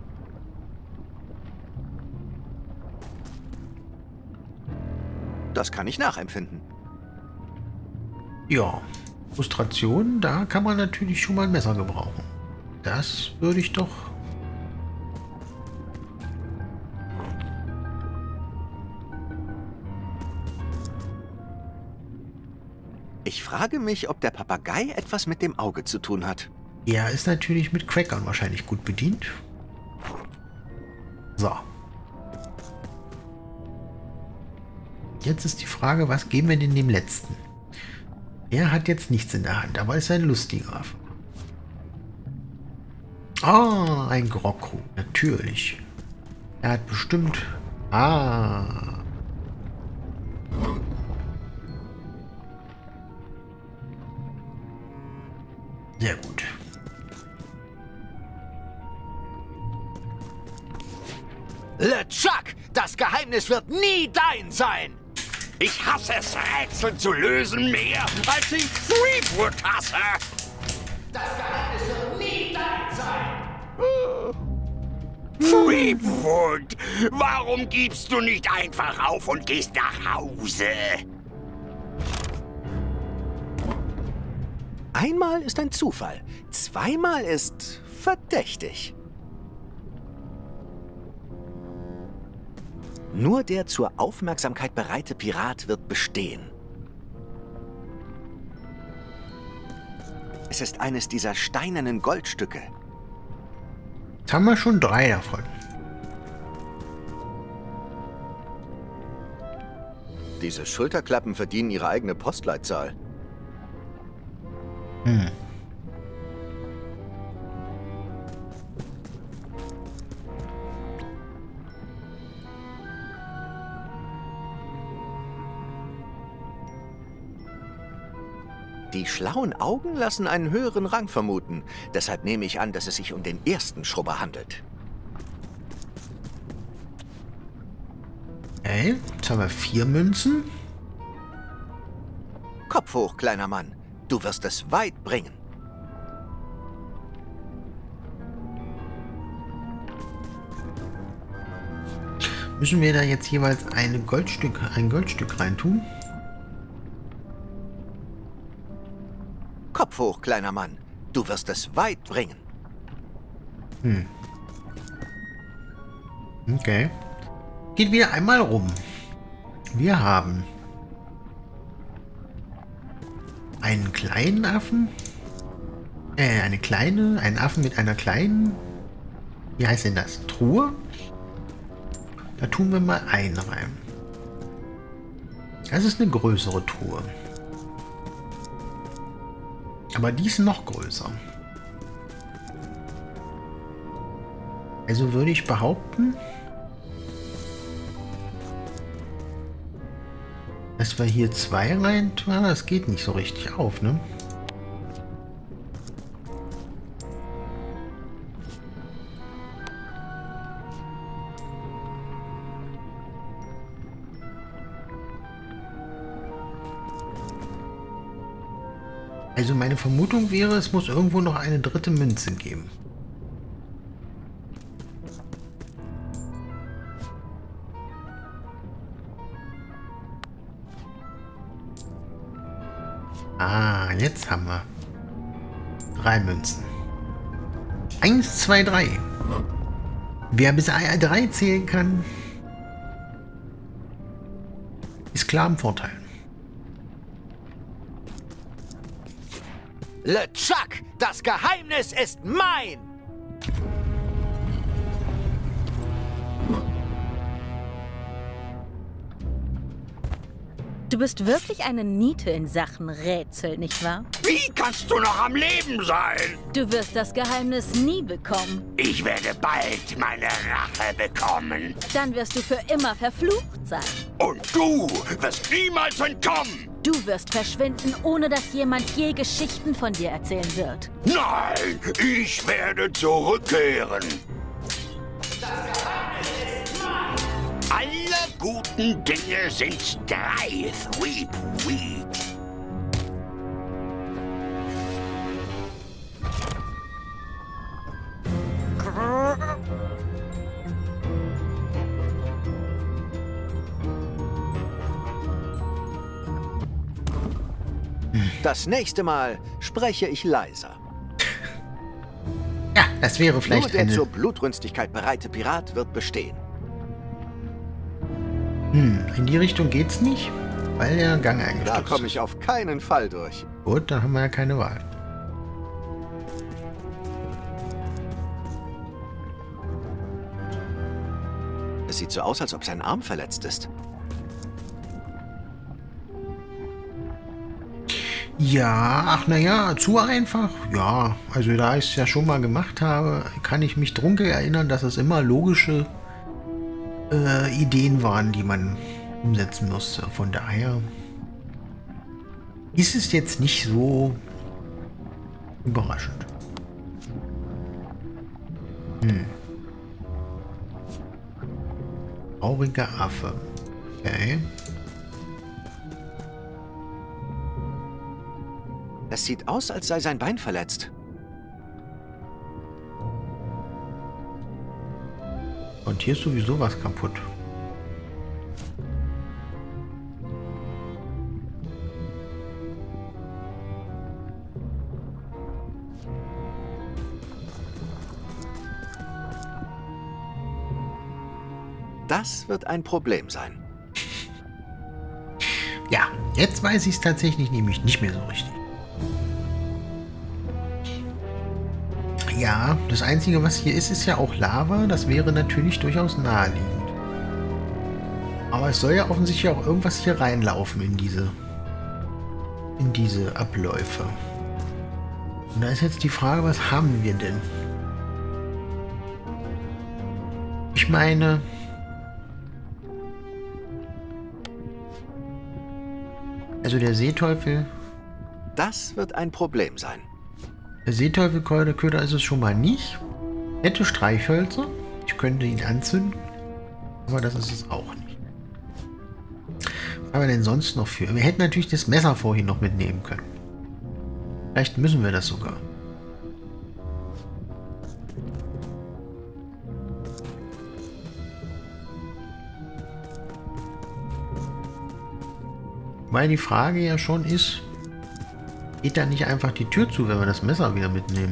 Das kann ich nachempfinden.
Ja, Frustration, da kann man natürlich schon mal ein Messer gebrauchen. Das würde ich doch...
Ich frage mich, ob der Papagei etwas mit dem Auge zu tun hat.
Er ist natürlich mit Crackern wahrscheinlich gut bedient. So. Jetzt ist die Frage, was geben wir denn dem Letzten? Er hat jetzt nichts in der Hand, aber ist ein lustiger Affe. Ah, ein Grogkrug, natürlich. Er hat bestimmt... Ah. Sehr gut.
LeChuck, das Geheimnis wird nie dein sein.
Ich hasse es, Rätsel zu lösen mehr, als ich Threepwood hasse.
Das Geheimnis wird nie dein sein.
Threepwood, warum gibst du nicht einfach auf und gehst nach Hause?
Einmal ist ein Zufall, zweimal ist verdächtig. Nur der zur Aufmerksamkeit bereite Pirat wird bestehen. Es ist eines dieser steinernen Goldstücke.
Jetzt haben wir schon 3 davon.
Diese Schulterklappen verdienen ihre eigene Postleitzahl. Die schlauen Augen lassen einen höheren Rang vermuten. Deshalb nehme ich an, dass es sich um den ersten Schrubber handelt.
Okay, jetzt haben wir 4 Münzen.
Kopf hoch, kleiner Mann. Du wirst es weit bringen.
Müssen wir da jetzt jeweils ein Goldstück reintun?
Kopf hoch, kleiner Mann. Du wirst es weit bringen.
Okay. Geht wieder einmal rum. Wir haben einen kleinen Affen. Einen Affen mit einer kleinen, wie heißt denn das? Truhe? Da tun wir mal einen rein. Das ist eine größere Truhe. Aber die ist noch größer. Also würde ich behaupten, dass wir hier 2 rein tun. Das geht nicht so richtig auf, ne? Also meine Vermutung wäre, es muss irgendwo noch eine dritte Münze geben. Ah, jetzt haben wir 3 Münzen. 1, 2, 3. Wer bis 3 zählen kann, ist klar im Vorteil.
LeChuck, das Geheimnis ist mein!
Du bist wirklich eine Niete in Sachen Rätsel, nicht wahr?
Wie kannst du noch am Leben sein?
Du wirst das Geheimnis nie bekommen.
Ich werde bald meine Rache bekommen.
Dann wirst du für immer verflucht sein.
Und du wirst niemals entkommen.
Du wirst verschwinden, ohne dass jemand je Geschichten von dir erzählen wird.
Nein, ich werde zurückkehren. Alle guten Dinge sind 3, Threepweed.
Das nächste Mal spreche ich leiser.
Ja, das wäre vielleicht
Nur der zur Blutrünstigkeit bereite Pirat wird bestehen.
In die Richtung geht's nicht, weil der Gang eingestürzt ist.
Da komme ich auf keinen Fall durch.
Gut, dann haben wir ja keine Wahl.
Es sieht so aus, als ob sein Arm verletzt ist.
Ja, ach naja, zu einfach. Ja, also da ich es ja schon mal gemacht habe, kann ich mich dunkel erinnern, dass es immer logische Ideen waren, die man umsetzen musste. Von daher ist es jetzt nicht so überraschend. Trauriger Affe. Okay.
Es sieht aus, als sei sein Bein verletzt.
Und hier ist sowieso was kaputt.
Das wird ein Problem sein.
Ja, jetzt weiß ich es tatsächlich nämlich nicht mehr so richtig. Ja, das Einzige, was hier ist, ist ja auch Lava. Das wäre natürlich durchaus naheliegend. Aber es soll ja offensichtlich auch irgendwas hier reinlaufen in diese Abläufe. Und da ist jetzt die Frage, was haben wir denn? Ich meine... Also der Seeteufel...
Das wird ein Problem sein.
Der Seeteufelköder ist es schon mal nicht. Nette Streichhölzer. Ich könnte ihn anzünden. Aber das ist es auch nicht. Was haben wir denn sonst noch für? Wir hätten natürlich das Messer vorhin noch mitnehmen können. Vielleicht müssen wir das sogar. Weil die Frage ja schon ist, geht da nicht einfach die Tür zu, wenn wir das Messer wieder mitnehmen?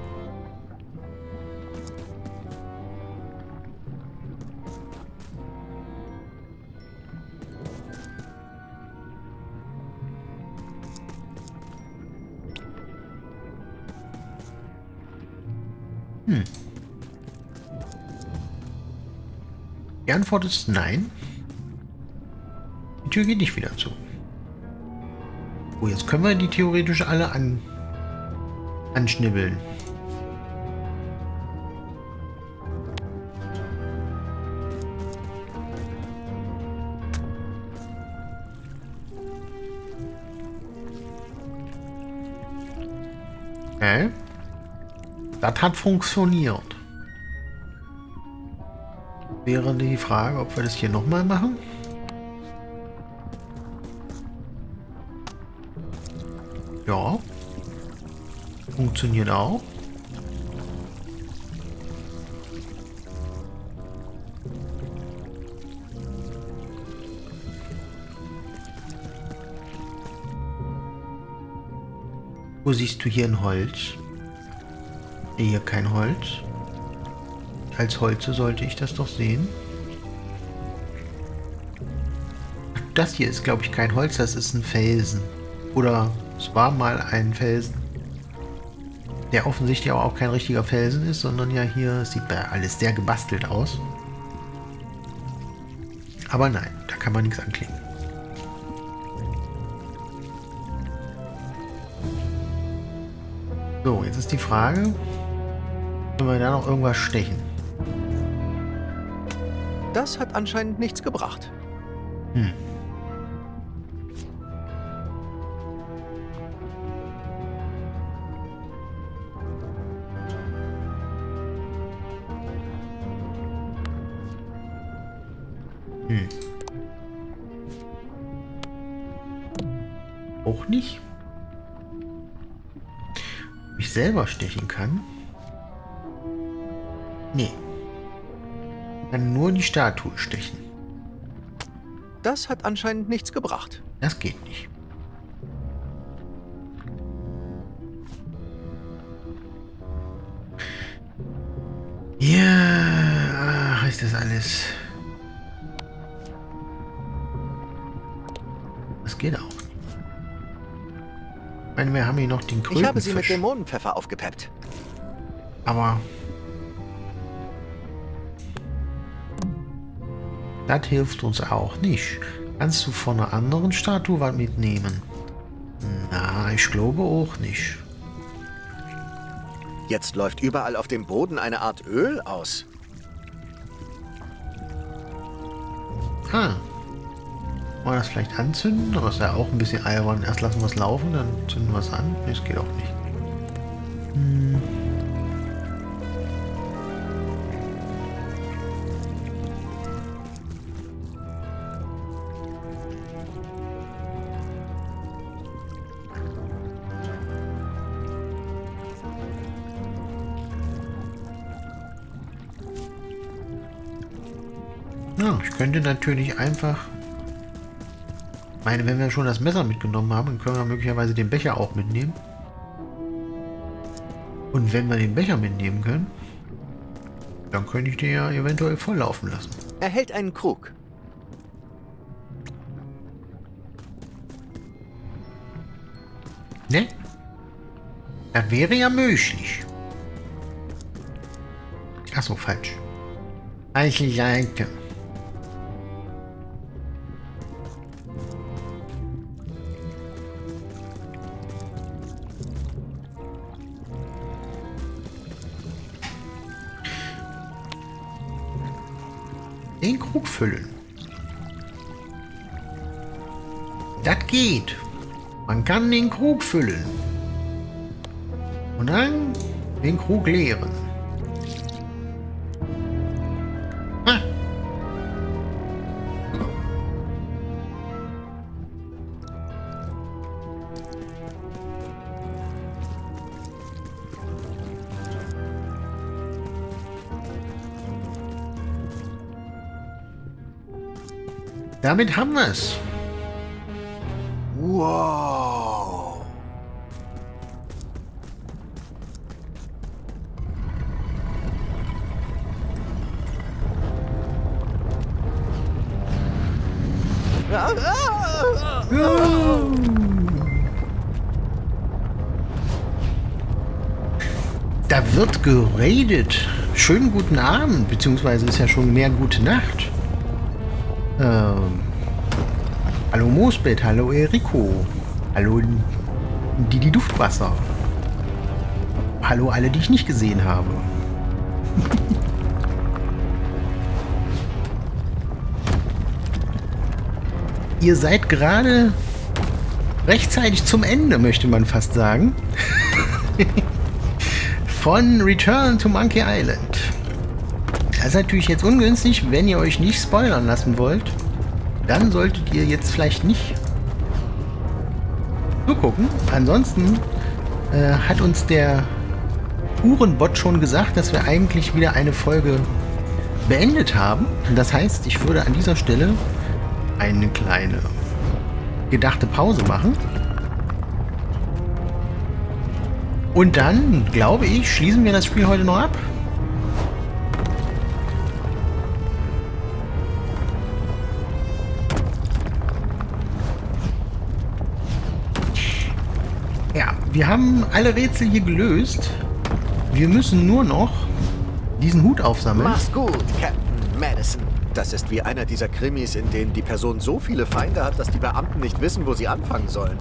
Die Antwort ist nein. Die Tür geht nicht wieder zu. Oh, jetzt können wir die theoretisch alle anschnibbeln. Okay. Das hat funktioniert. Wäre die Frage, ob wir das hier nochmal machen. Ja. Funktioniert auch. Wo siehst du hier ein Holz? Hier kein Holz. Als Holze sollte ich das doch sehen. Das hier ist, glaube ich, kein Holz, das ist ein Felsen. Oder es war mal ein Felsen. Der offensichtlich aber auch kein richtiger Felsen ist, sondern ja hier sieht alles sehr gebastelt aus. Aber nein, da kann man nichts anklicken. So, jetzt ist die Frage, können wir da noch irgendwas stechen?
Das hat anscheinend nichts gebracht.
Hm. Auch nicht. Ob ich selber stechen kann? Nee. Ich kann nur die Statue stechen.
Das hat anscheinend nichts gebracht.
Das geht nicht. Ja, ach, ist das alles... Das geht auch nicht. Ich meine, wir haben hier noch den Krötenfisch.
Ich habe sie mit Dämonenpfeffer aufgepeppt.
Aber... das hilft uns auch nicht. Kannst du von einer anderen Statue was mitnehmen? Na, ich glaube auch nicht.
Jetzt läuft überall auf dem Boden eine Art Öl aus.
Ah. Wollen wir das vielleicht anzünden? Aber es ist ja auch ein bisschen albern. Erst lassen wir es laufen, dann zünden wir es an. Nee, das geht auch nicht. Ja, ich könnte natürlich einfach... Ich meine, wenn wir schon das Messer mitgenommen haben, dann können wir möglicherweise den Becher auch mitnehmen. Und wenn wir den Becher mitnehmen können, dann könnte ich den ja eventuell volllaufen lassen.
Er hält einen Krug.
Ne? Das wäre ja möglich. Achso, falsch. Falsche Seite. Den Krug füllen. Das geht. Man kann den Krug füllen. Und dann den Krug leeren. Ah. Damit haben wir es.
Wow.
Da wird geredet. Schönen guten Abend, beziehungsweise ist ja schon mehr gute Nacht. Hallo Moosbett, hallo Eriko. Hallo die Duftwasser. Hallo alle, die ich nicht gesehen habe. Ihr seid gerade rechtzeitig zum Ende, möchte man fast sagen. Von Return to Monkey Island. Das ist natürlich jetzt ungünstig, wenn ihr euch nicht spoilern lassen wollt. Dann solltet ihr jetzt vielleicht nicht zugucken. Ansonsten hat uns der Uhrenbot schon gesagt, dass wir eigentlich wieder eine Folge beendet haben. Das heißt, ich würde an dieser Stelle eine kleine gedachte Pause machen. Und dann, glaube ich, schließen wir das Spiel heute noch ab. Ja, wir haben alle Rätsel hier gelöst. Wir müssen nur noch diesen Hut aufsammeln.
Mach's gut, Captain Madison. Das ist wie einer dieser Krimis, in denen die Person so viele Feinde hat, dass die Beamten nicht wissen, wo sie anfangen sollen.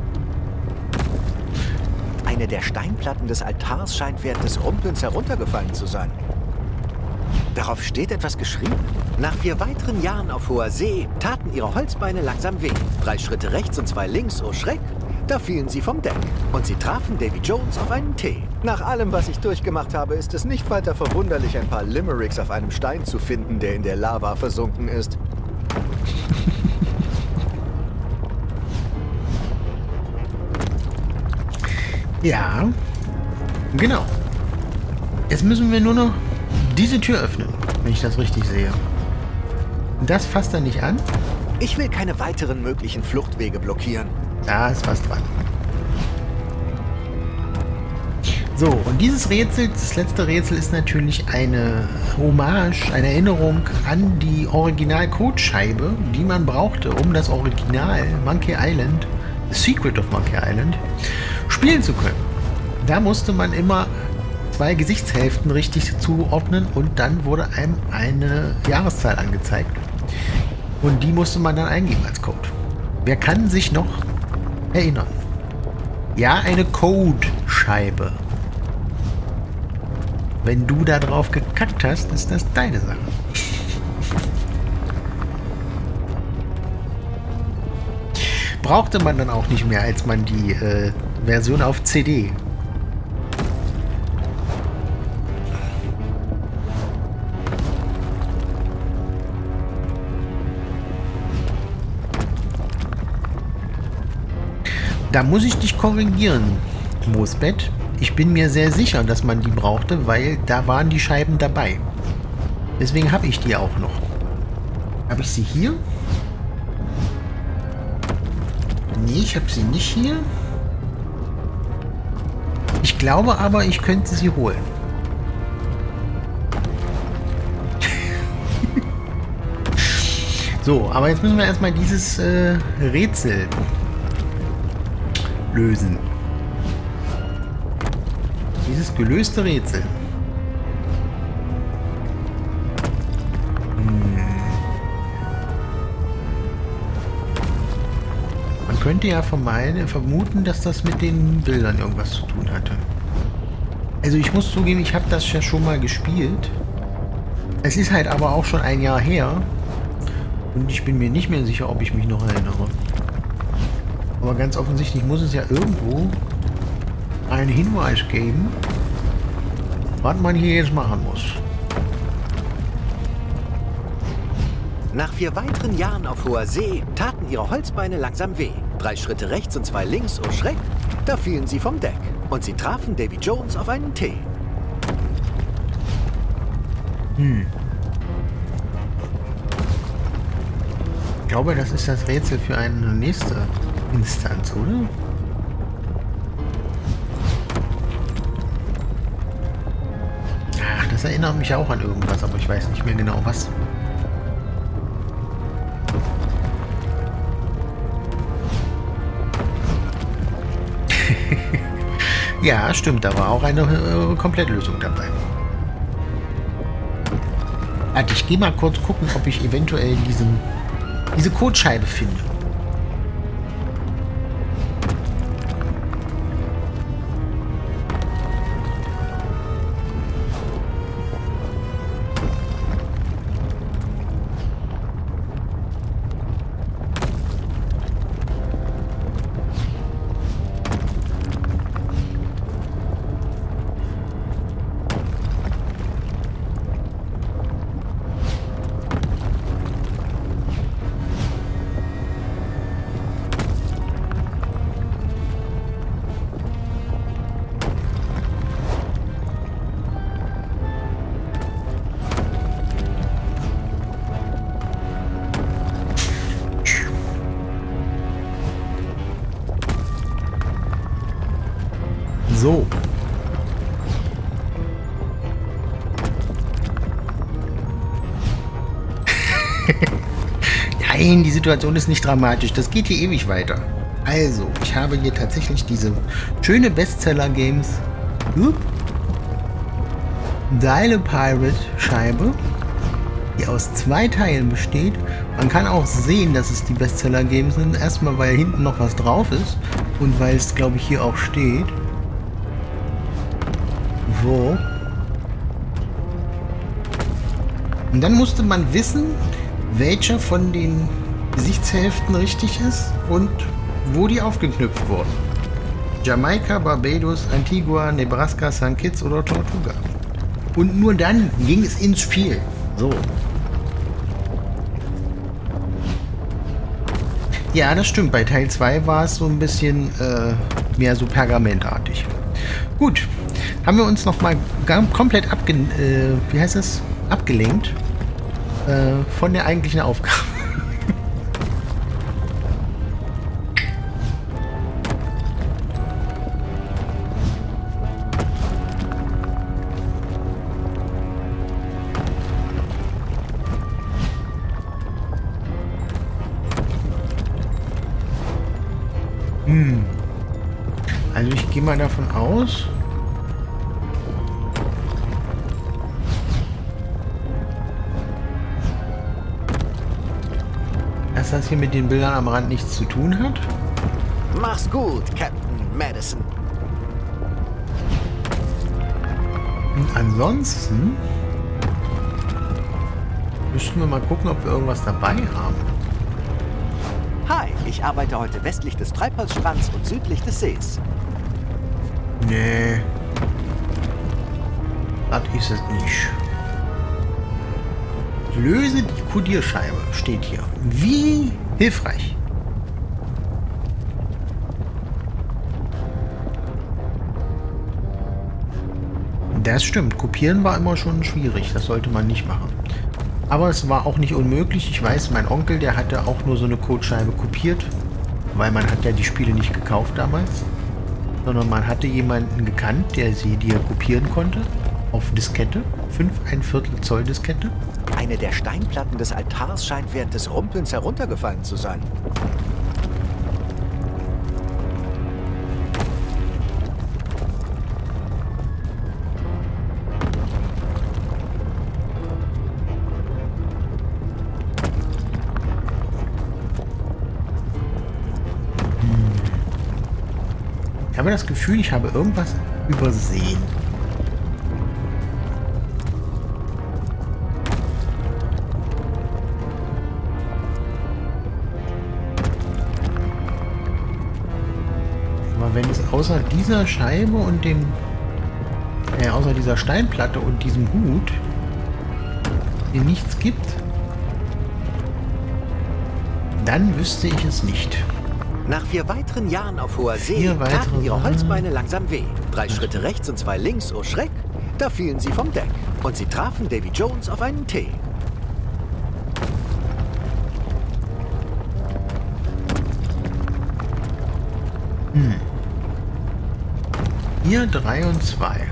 Eine der Steinplatten des Altars scheint während des Rumpelns heruntergefallen zu sein. Darauf steht etwas geschrieben. Nach 4 weiteren Jahren auf hoher See taten ihre Holzbeine langsam weh. 3 Schritte rechts und 2 links, oh Schreck. Da fielen sie vom Deck und sie trafen Davy Jones auf einen Tee. Nach allem, was ich durchgemacht habe, ist es nicht weiter verwunderlich, ein paar Limericks auf einem Stein zu finden, der in der Lava versunken ist.
Ja, genau. Jetzt müssen wir nur noch diese Tür öffnen, wenn ich das richtig sehe. Das fasst er nicht an.
Ich will keine weiteren möglichen Fluchtwege blockieren.
Da ist was dran. So, und dieses Rätsel, das letzte Rätsel, ist natürlich eine Hommage, eine Erinnerung an die Original-Codescheibe, die man brauchte, um das Original Monkey Island, The Secret of Monkey Island, spielen zu können. Da musste man immer 2 Gesichtshälften richtig zuordnen und dann wurde einem eine Jahreszahl angezeigt. Und die musste man dann eingeben als Code. Wer kann sich noch erinnern? Ja, eine Codescheibe. Wenn du da drauf gekackt hast, ist das deine Sache. Brauchte man dann auch nicht mehr, als man die Version auf CD. Da muss ich dich korrigieren, Moosbett. Ich bin mir sehr sicher, dass man die brauchte, weil da waren die Scheiben dabei. Deswegen habe ich die auch noch. Habe ich sie hier? Nee, ich habe sie nicht hier. Ich glaube aber, ich könnte sie holen. So, aber jetzt müssen wir erstmal dieses Rätsel lösen. Dieses gelöste Rätsel. Man könnte ja vermuten, dass das mit den Bildern irgendwas zu tun hatte. Also ich muss zugeben, ich habe das ja schon mal gespielt. Es ist halt aber auch schon ein Jahr her. Und ich bin mir nicht mehr sicher, ob ich mich noch erinnere. Aber ganz offensichtlich muss es ja irgendwo einen Hinweis geben, was man hier jetzt machen muss.
Nach 4 weiteren Jahren auf hoher See taten ihre Holzbeine langsam weh. 3 Schritte rechts und 2 links, oh Schreck, da fielen sie vom Deck. Und sie trafen Davy Jones auf einen Tee.
Ich glaube, das ist das Rätsel für eine nächste Instanz, oder? Ach, das erinnert mich auch an irgendwas, aber ich weiß nicht mehr genau was. Ja, stimmt, da war auch eine Komplettlösung dabei. Also ich gehe mal kurz gucken, ob ich eventuell diese Codescheibe finde. So. Nein, die Situation ist nicht dramatisch. Das geht hier ewig weiter. Also, ich habe hier tatsächlich diese schöne Bestseller-Games Dial a Pirate Scheibe, die aus 2 Teilen besteht. Man kann auch sehen, dass es die Bestseller-Games sind. Erstmal, weil hinten noch was drauf ist und weil es, glaube ich, hier auch steht. So. Und dann musste man wissen, welcher von den Gesichtshälften richtig ist und wo die aufgeknüpft wurden. Jamaika, Barbados, Antigua, Nebraska, St. Kitts oder Tortuga. Und nur dann ging es ins Spiel. So. Ja, das stimmt. Bei Teil 2 war es so ein bisschen mehr so pergamentartig. Gut. Haben wir uns nochmal komplett abgelenkt von der eigentlichen Aufgabe. Also ich gehe mal davon aus, dass das hier mit den Bildern am Rand nichts zu tun hat.
Mach's gut, Captain Madison.
Und ansonsten müssten wir mal gucken, ob wir irgendwas dabei haben.
Hi, ich arbeite heute westlich des Treibholzstrands und südlich des Sees.
Nee. Das ist es nicht. Löse die Kodierscheibe, steht hier. Wie hilfreich. Das stimmt. Kopieren war immer schon schwierig. Das sollte man nicht machen. Aber es war auch nicht unmöglich. Ich weiß, mein Onkel, der hatte auch nur so eine Codescheibe kopiert, weil man hat ja die Spiele nicht gekauft damals, sondern man hatte jemanden gekannt, der sie dir kopieren konnte auf Diskette, 5,25 Zoll Diskette.
Eine der Steinplatten des Altars scheint während des Rumpelns heruntergefallen zu sein.
Ich habe das Gefühl, ich habe irgendwas übersehen. Aber wenn es außer dieser Scheibe und dem... außer dieser Steinplatte und diesem Hut hier nichts gibt, dann wüsste ich es nicht.
Nach 4 weiteren Jahren auf hoher See taten ihre Holzbeine langsam weh. 3 Schritte rechts und 2 links, oh Schreck, da fielen sie vom Deck. Und sie trafen Davy Jones auf einen Tee.
Hier 3 und 2.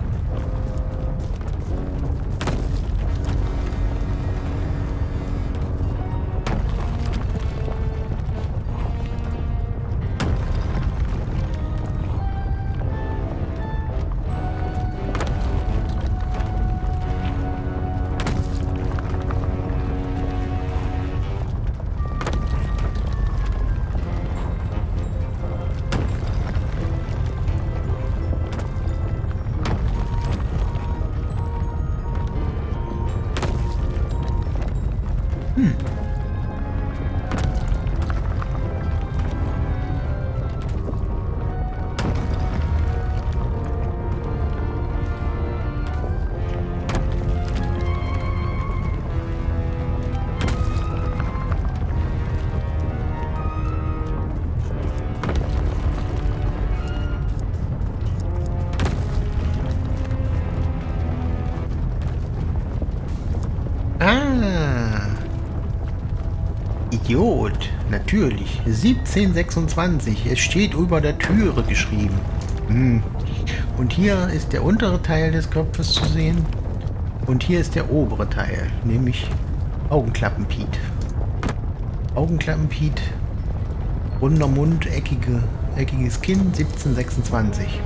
Idiot, natürlich. 1726. Es steht über der Türe geschrieben. Und hier ist der untere Teil des Kopfes zu sehen. Und hier ist der obere Teil, nämlich Augenklappen-Piet. Augenklappen-Piet, runder Mund, eckiges Kinn, 1726.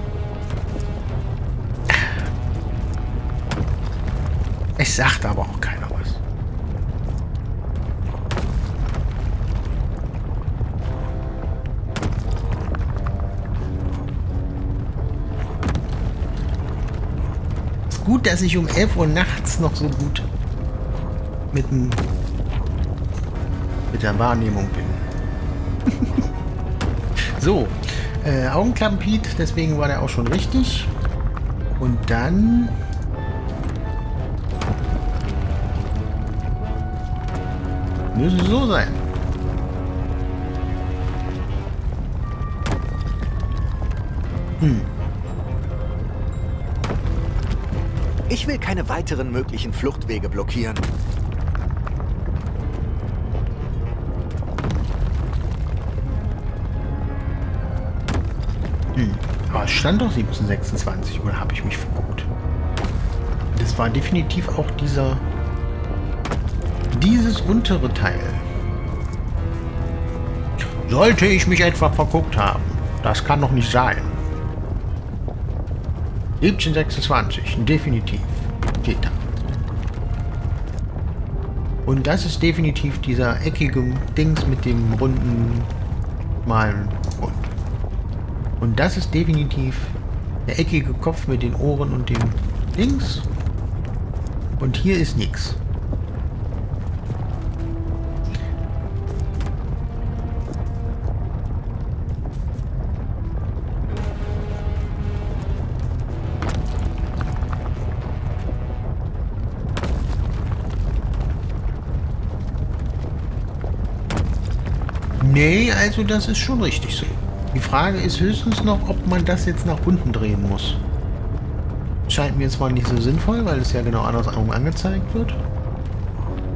Es sagt aber auch keiner was. Ist gut, dass ich um 11 Uhr nachts noch so gut mit der Wahrnehmung bin. So, Augenklappen-Piet, deswegen war der auch schon richtig. Und dann... müsste es so sein.
Ich will keine weiteren möglichen Fluchtwege blockieren.
Aber es stand doch 1726, oder habe ich mich verguckt? Das war definitiv auch dieses untere Teil. Sollte ich mich etwa verguckt haben? Das kann doch nicht sein. 1726, definitiv. Steht da. Und das ist definitiv dieser eckige Dings mit dem runden, schmalen Mund. Und das ist definitiv der eckige Kopf mit den Ohren und dem Dings. Und hier ist nichts. Nee, also das ist schon richtig so. Die Frage ist höchstens noch, ob man das jetzt nach unten drehen muss. Scheint mir zwar nicht so sinnvoll, weil es ja genau andersrum angezeigt wird.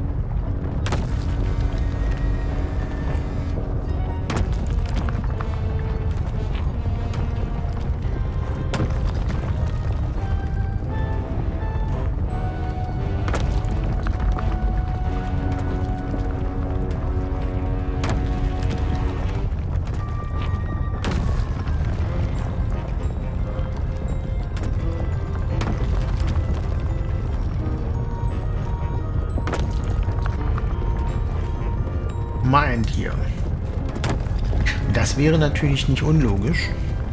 nochmal ein Tier. Das wäre natürlich nicht unlogisch.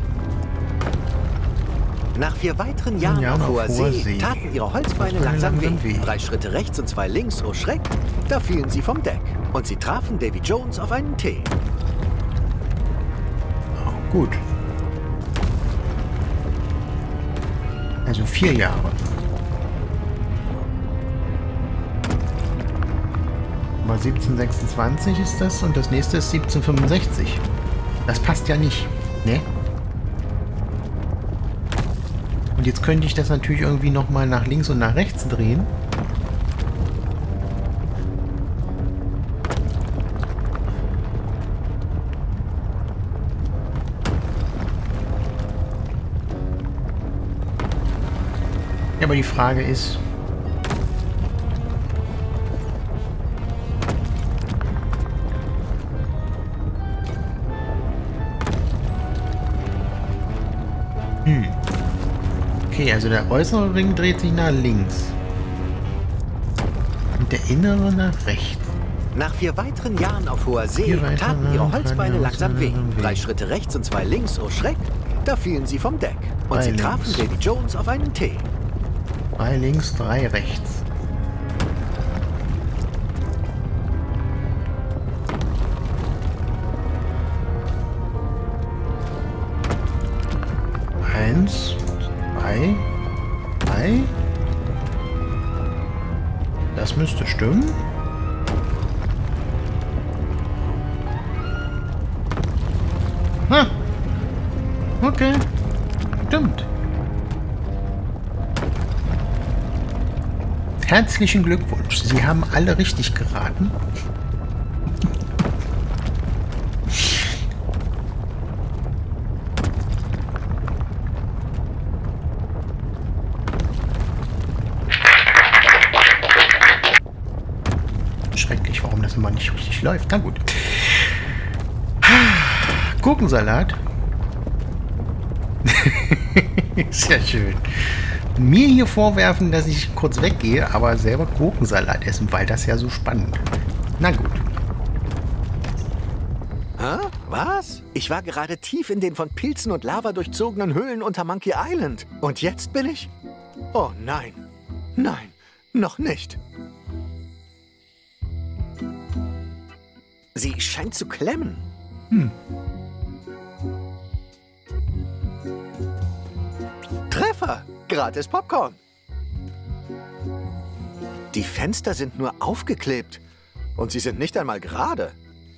Nach 4 weiteren Jahren auf hoher See taten ihre Holzbeine langsam weh. 3 Schritte rechts und 2 links, oh Schreck, da fielen sie vom Deck. Und sie trafen Davy Jones auf einen Tee.
Oh, gut. Also 4 Jahre. Aber 1726 ist das und das nächste ist 1765. Das passt ja nicht, ne? Und jetzt könnte ich das natürlich irgendwie nochmal nach links und nach rechts drehen. Ja, aber die Frage ist... Okay, also der äußere Ring dreht sich nach links. Und der innere nach rechts.
Nach 4 weiteren Jahren auf hoher See taten ihre Holzbeine langsam weh. 3 Schritte rechts und 2 links, oh Schreck, da fielen sie vom Deck. Und sie trafen Davy Jones auf einen Tee.
3 links, 3 rechts. Eins, 2, 3. Das müsste stimmen. Okay. Stimmt. Herzlichen Glückwunsch. Sie haben alle richtig geraten. Schrecklich, warum das immer nicht richtig läuft. Na gut. Gurkensalat. Ist ja schön. Mir hier vorwerfen, dass ich kurz weggehe, aber selber Gurkensalat essen, weil das ja so spannend. Na gut.
Hä? Was? Ich war gerade tief in den von Pilzen und Lava durchzogenen Höhlen unter Monkey Island. Und jetzt bin ich... Oh nein. Nein, noch nicht. Sie scheint zu klemmen. Treffer! Gratis Popcorn. Die Fenster sind nur aufgeklebt. Und sie sind nicht einmal gerade.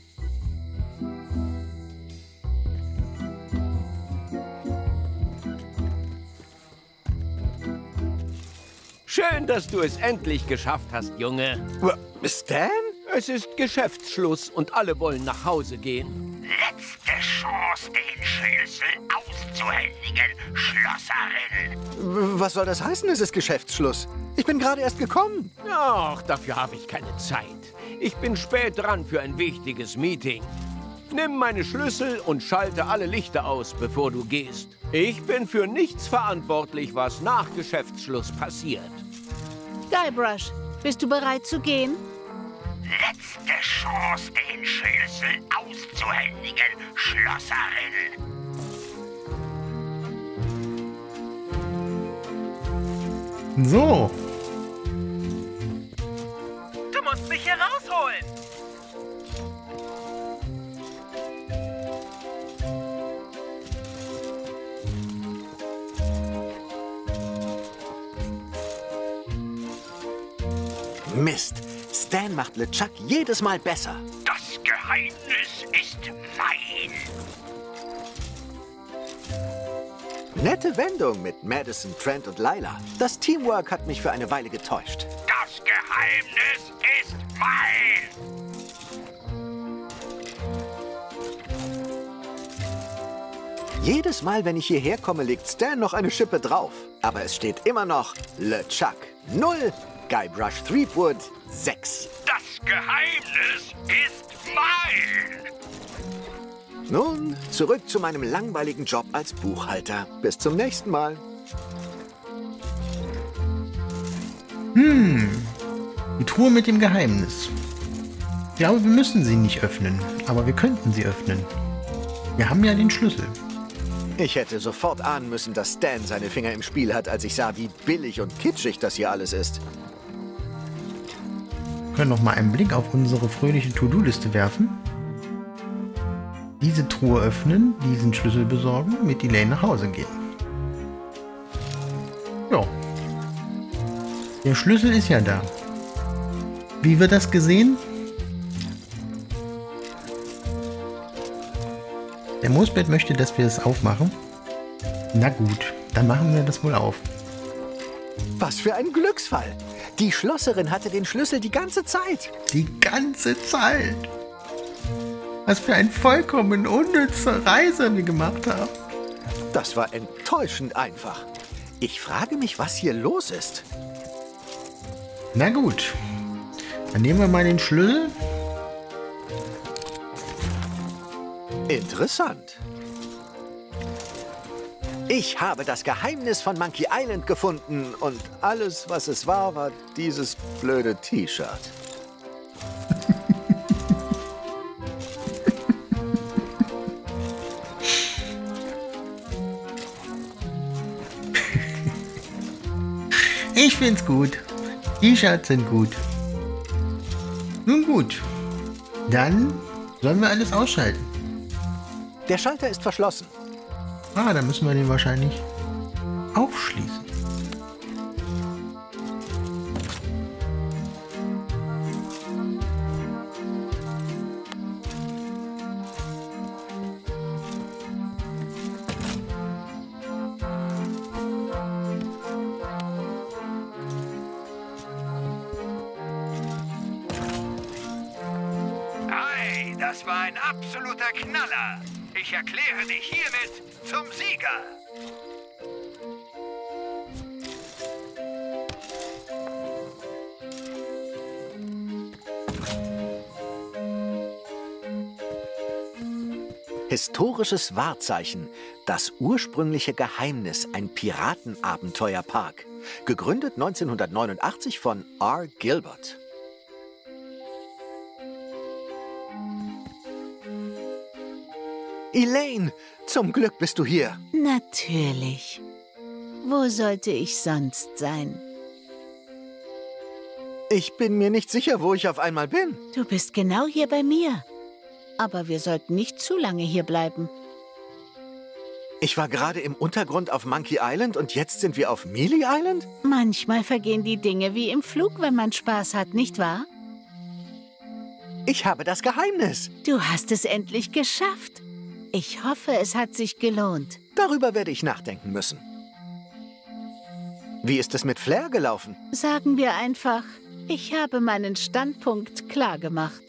Schön, dass du es endlich geschafft hast, Junge.
Stan?
Es ist Geschäftsschluss und alle wollen nach Hause gehen.
Letzte Chance, den Schlüssel auszuhändigen, Schlosserin.
Was soll das heißen, es ist Geschäftsschluss? Ich bin gerade erst gekommen.
Ach, dafür habe ich keine Zeit. Ich bin spät dran für ein wichtiges Meeting. Nimm meine Schlüssel und schalte alle Lichter aus, bevor du gehst. Ich bin für nichts verantwortlich, was nach Geschäftsschluss passiert.
Guybrush, bist du bereit zu gehen?
Letzte Chance, den Schlüssel auszuhändigen, Schlosserin.
So.
Du musst mich herausholen.
Mist. Stan macht LeChuck jedes Mal besser.
Das Geheimnis ist mein.
Nette Wendung mit Madison, Trent und Lila. Das Teamwork hat mich für eine Weile getäuscht.
Das Geheimnis ist mein.
Jedes Mal, wenn ich hierher komme, legt Stan noch eine Schippe drauf. Aber es steht immer noch LeChuck 0, Guybrush Threepwood 6.
Das Geheimnis ist mein.
Nun, zurück zu meinem langweiligen Job als Buchhalter. Bis zum nächsten Mal.
Die Truhe mit dem Geheimnis. Ich glaube, wir müssen sie nicht öffnen, aber wir könnten sie öffnen. Wir haben ja den Schlüssel.
Ich hätte sofort ahnen müssen, dass Stan seine Finger im Spiel hat, als ich sah, wie billig und kitschig das hier alles ist.
Wir können noch mal einen Blick auf unsere fröhliche To-Do-Liste werfen. Diese Truhe öffnen, diesen Schlüssel besorgen, mit Elaine nach Hause gehen. Ja. Der Schlüssel ist ja da. Wie wird das gesehen? Der Moosbett möchte, dass wir es aufmachen. Na gut, dann machen wir das wohl auf.
Was für ein Glücksfall! Die Schlosserin hatte den Schlüssel die ganze Zeit.
Die ganze Zeit! Was für eine vollkommen unnütze Reise wir gemacht haben.
Das war enttäuschend einfach. Ich frage mich, was hier los ist.
Na gut, dann nehmen wir mal den Schlüssel.
Interessant. Ich habe das Geheimnis von Monkey Island gefunden und alles, was es war, war dieses blöde T-Shirt.
Ich find's gut. T-Shirts sind gut. Nun gut, dann sollen wir alles ausschalten.
Der Schalter ist verschlossen.
Ah, dann müssen wir den wahrscheinlich aufschließen.
Hey, das war ein absoluter Knaller. Ich erkläre dich hiermit zum Sieger.
Historisches Wahrzeichen. Das ursprüngliche Geheimnis. Ein Piratenabenteuerpark. Gegründet 1989 von R. Gilbert. Elaine, zum Glück bist du hier.
Natürlich. Wo sollte ich sonst sein?
Ich bin mir nicht sicher, wo ich auf einmal bin.
Du bist genau hier bei mir. Aber wir sollten nicht zu lange hier bleiben.
Ich war gerade im Untergrund auf Monkey Island und jetzt sind wir auf Mealy Island?
Manchmal vergehen die Dinge wie im Flug, wenn man Spaß hat, nicht wahr?
Ich habe das Geheimnis.
Du hast es endlich geschafft. Ich hoffe, es hat sich gelohnt.
Darüber werde ich nachdenken müssen. Wie ist es mit Flair gelaufen?
Sagen wir einfach, ich habe meinen Standpunkt klar gemacht.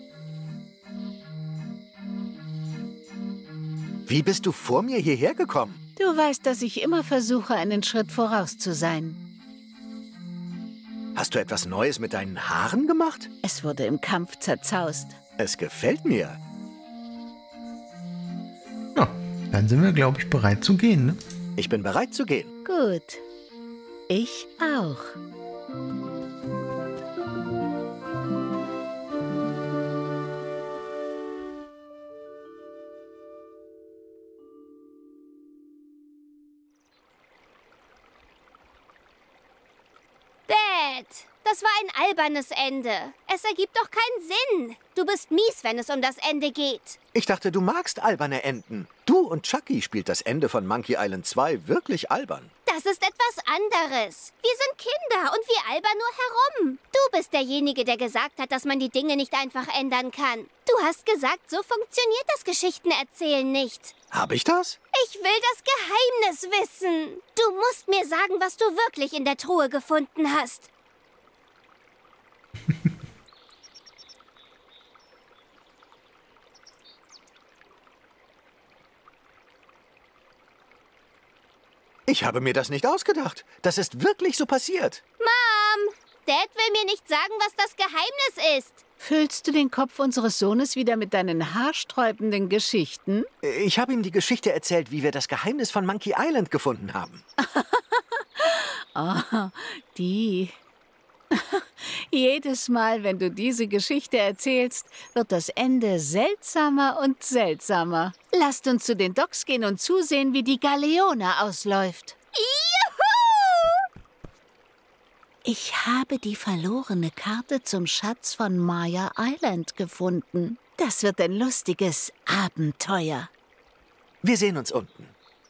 Wie bist du vor mir hierher gekommen?
Du weißt, dass ich immer versuche, einen Schritt voraus zu sein.
Hast du etwas Neues mit deinen Haaren gemacht?
Es wurde im Kampf zerzaust.
Es gefällt mir.
Ja, dann sind wir, glaube ich, bereit zu gehen, ne?
Ich bin bereit zu gehen.
Gut. Ich auch.
Dad, das war ein albernes Ende. Es ergibt doch keinen Sinn. Du bist mies, wenn es um das Ende geht.
Ich dachte, du magst alberne Enden. Du und Chucky spielt das Ende von Monkey Island 2 wirklich albern.
Das ist etwas anderes. Wir sind Kinder und wir albern nur herum. Du bist derjenige, der gesagt hat, dass man die Dinge nicht einfach ändern kann. Du hast gesagt, so funktioniert das Geschichtenerzählen nicht.
Hab ich das?
Ich will das Geheimnis wissen. Du musst mir sagen, was du wirklich in der Truhe gefunden hast.
Ich habe mir das nicht ausgedacht. Das ist wirklich so passiert.
Mom, Dad will mir nicht sagen, was das Geheimnis ist.
Füllst du den Kopf unseres Sohnes wieder mit deinen haarsträubenden Geschichten?
Ich habe ihm die Geschichte erzählt, wie wir das Geheimnis von Monkey Island gefunden haben.
Oh, die. Jedes Mal, wenn du diese Geschichte erzählst, wird das Ende seltsamer und seltsamer. Lasst uns zu den Docks gehen und zusehen, wie die Galeone ausläuft.
Juhu!
Ich habe die verlorene Karte zum Schatz von Maya Island gefunden. Das wird ein lustiges Abenteuer.
Wir sehen uns unten.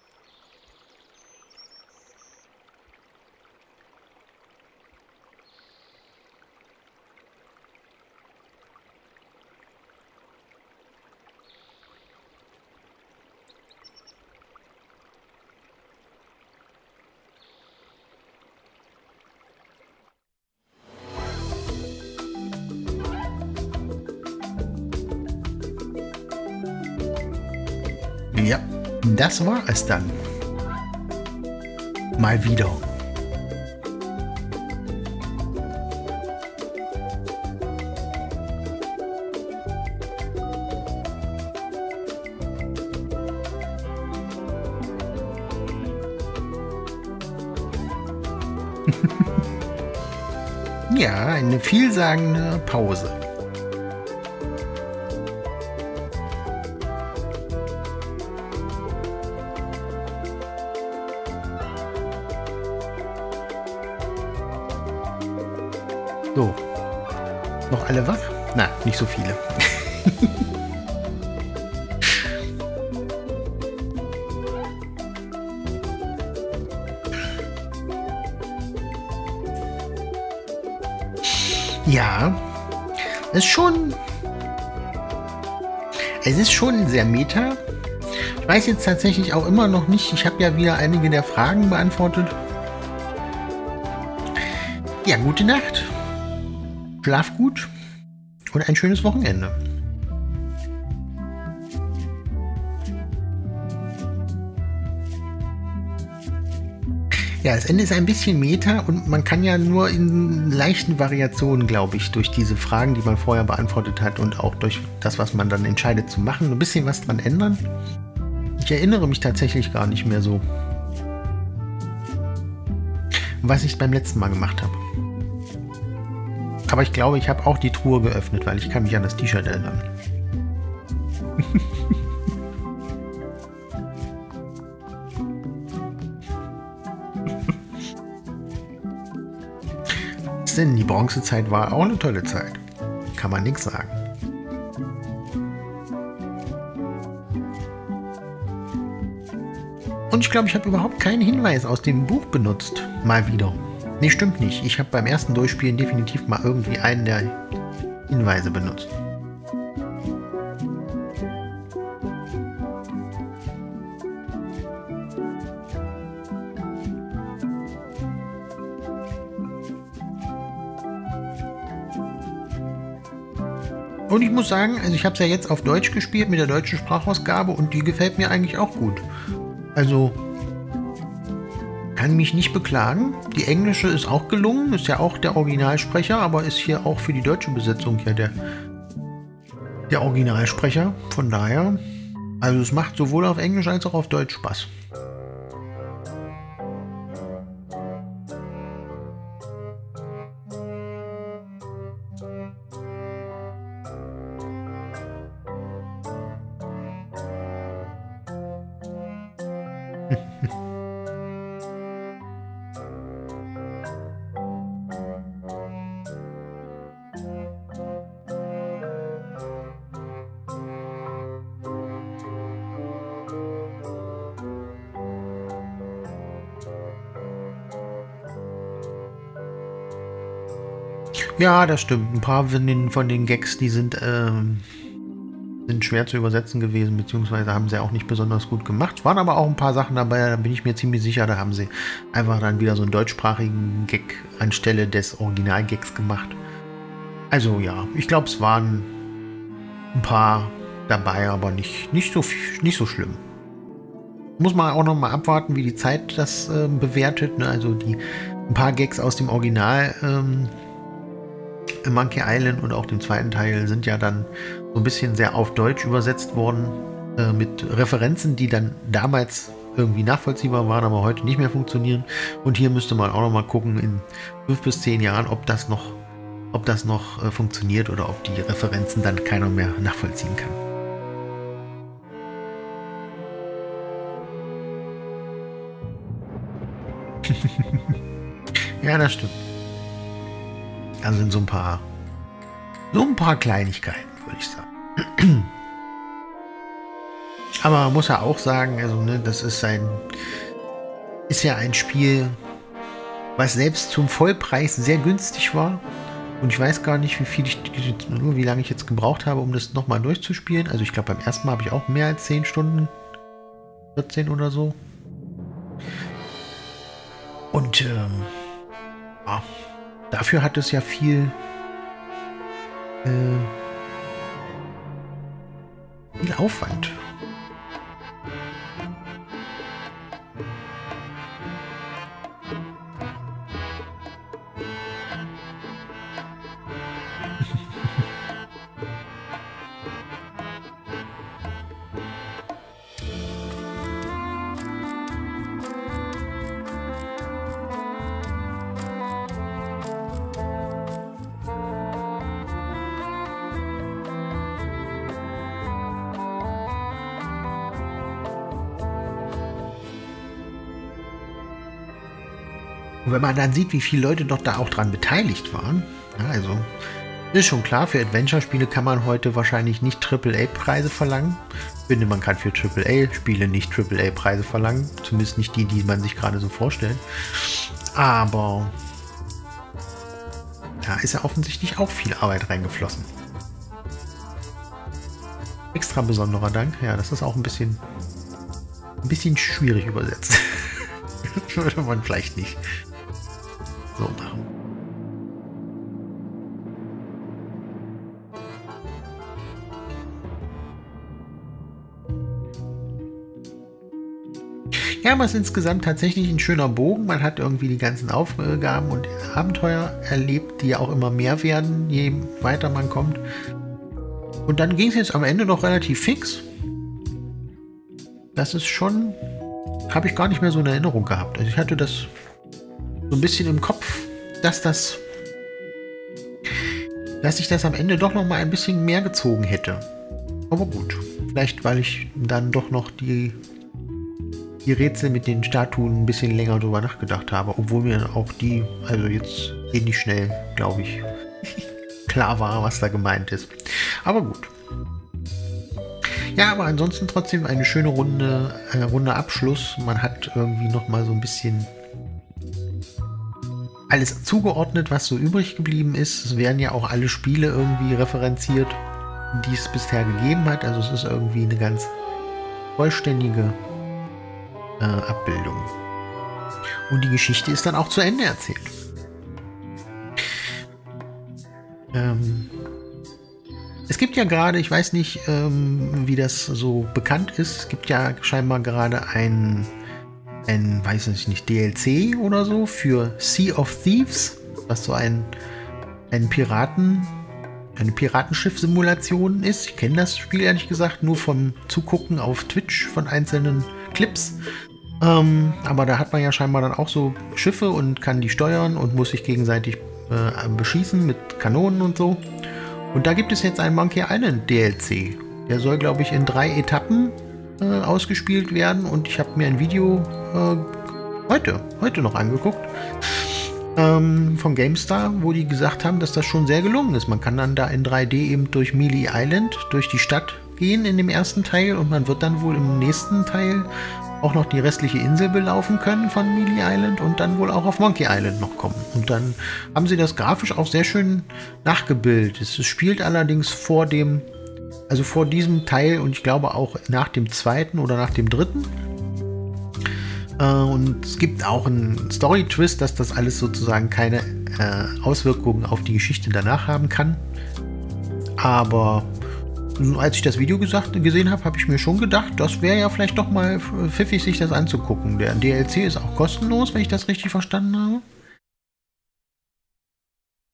Ja, das war es dann. Mal wieder. Ja, eine vielsagende Pause. So. Noch alle wach? Na, nicht so viele. Ja, es ist schon sehr meta. Ich weiß jetzt tatsächlich auch immer noch nicht, ich habe ja wieder einige der Fragen beantwortet. Ja, gute Nacht. Schlaf gut und ein schönes Wochenende. Ja, das Ende ist ein bisschen Meta und man kann ja nur in leichten Variationen, glaube ich, durch diese Fragen, die man vorher beantwortet hat und auch durch das, was man dann entscheidet zu machen, ein bisschen was dran ändern. Ich erinnere mich tatsächlich gar nicht mehr so, was ich beim letzten Mal gemacht habe. Aber ich glaube, ich habe auch die Truhe geöffnet, weil ich kann mich an das T-Shirt erinnern. Denn die Bronzezeit war auch eine tolle Zeit. Kann man nichts sagen. Und ich glaube, ich habe überhaupt keinen Hinweis aus dem Buch benutzt. Mal wieder. Nee, stimmt nicht. Ich habe beim ersten Durchspielen definitiv mal irgendwie einen der Hinweise benutzt. Und ich muss sagen, also ich habe es ja jetzt auf Deutsch gespielt mit der deutschen Sprachausgabe und die gefällt mir eigentlich auch gut. Also kann mich nicht beklagen. Die englische ist auch gelungen, ist ja auch der Originalsprecher, aber ist hier auch für die deutsche Besetzung ja der Originalsprecher. Von daher, also es macht sowohl auf Englisch als auch auf Deutsch Spaß. Ja, das stimmt. Ein paar von den Gags, die sind schwer zu übersetzen gewesen, beziehungsweise haben sie auch nicht besonders gut gemacht. Es waren aber auch ein paar Sachen dabei, da bin ich mir ziemlich sicher, da haben sie einfach dann wieder so einen deutschsprachigen Gag anstelle des Originalgags gemacht. Also ja, ich glaube, es waren ein paar dabei, aber nicht so schlimm. Muss man auch noch mal abwarten, wie die Zeit das bewertet. Ne? Also ein paar Gags aus dem Original Monkey Island und auch dem zweiten Teil sind ja dann so ein bisschen sehr auf Deutsch übersetzt worden mit Referenzen, die dann damals irgendwie nachvollziehbar waren, aber heute nicht mehr funktionieren. Und hier müsste man auch noch mal gucken in 5 bis 10 Jahren, ob das noch funktioniert oder ob die Referenzen dann keiner mehr nachvollziehen kann. Ja, das stimmt. Also sind so ein paar Kleinigkeiten, würde ich sagen. Aber man muss ja auch sagen, also ne, das ist ja ein Spiel, was selbst zum Vollpreis sehr günstig war. Und ich weiß gar nicht, wie lange ich jetzt gebraucht habe, um das nochmal durchzuspielen. Also ich glaube, beim ersten Mal habe ich auch mehr als 10 Stunden. 14 oder so. Und ja, dafür hat es ja viel Aufwand. Und wenn man dann sieht, wie viele Leute doch da auch dran beteiligt waren, ja, also ist schon klar, für Adventure-Spiele kann man heute wahrscheinlich nicht AAA-Preise verlangen. Ich finde, man kann für AAA-Spiele nicht AAA-Preise verlangen, zumindest nicht die man sich gerade so vorstellt. Aber da ist ja offensichtlich auch viel Arbeit reingeflossen. Extra besonderer Dank, ja, das ist auch ein bisschen schwierig übersetzt. Würde man vielleicht nicht so machen. Ja, aber es ist insgesamt tatsächlich ein schöner Bogen. Man hat irgendwie die ganzen Aufgaben und Abenteuer erlebt, die ja auch immer mehr werden, je weiter man kommt. Und dann ging es jetzt am Ende noch relativ fix. Das ist schon... habe ich gar nicht mehr so eine Erinnerung gehabt. Also ich hatte das so ein bisschen im Kopf, dass ich das am Ende doch noch mal ein bisschen mehr gezogen hätte. Aber gut, vielleicht weil ich dann doch noch die Rätsel mit den Statuen ein bisschen länger drüber nachgedacht habe, obwohl mir auch die, also jetzt ähnlich schnell, glaube ich, klar war, was da gemeint ist. Aber gut. Ja, aber ansonsten trotzdem eine schöne runde Abschluss. Man hat irgendwie noch mal so ein bisschen alles zugeordnet, was so übrig geblieben ist. Es werden ja auch alle Spiele irgendwie referenziert, die es bisher gegeben hat. Also es ist irgendwie eine ganz vollständige Abbildung. Und die Geschichte ist dann auch zu Ende erzählt. Es gibt ja gerade, ich weiß nicht, wie das so bekannt ist, es gibt ja scheinbar gerade ein weiß ich nicht, DLC oder so für Sea of Thieves, was so eine Piratenschiff-Simulation ist. Ich kenne das Spiel ehrlich gesagt nur vom Zugucken auf Twitch von einzelnen Clips. Aber da hat man ja scheinbar dann auch so Schiffe und kann die steuern und muss sich gegenseitig beschießen mit Kanonen und so. Und da gibt es jetzt einen Monkey Island DLC. Der soll, glaube ich, in 3 Etappen ausgespielt werden. Und ich habe mir ein Video heute noch angeguckt von GameStar, wo die gesagt haben, dass das schon sehr gelungen ist. Man kann dann da in 3D eben durch Melee Island, durch die Stadt gehen in dem ersten Teil. Und man wird dann wohl im nächsten Teil auch noch die restliche Insel belaufen können von Melee Island und dann wohl auch auf Monkey Island noch kommen. Und dann haben sie das grafisch auch sehr schön nachgebildet. Es spielt allerdings vor diesem Teil und ich glaube auch nach dem zweiten oder nach dem dritten. Und es gibt auch einen Story-Twist, dass das alles sozusagen keine Auswirkungen auf die Geschichte danach haben kann. Aber als ich das Video gesehen habe, habe ich mir schon gedacht, das wäre ja vielleicht doch mal pfiffig, sich das anzugucken. Der DLC ist auch kostenlos, wenn ich das richtig verstanden habe.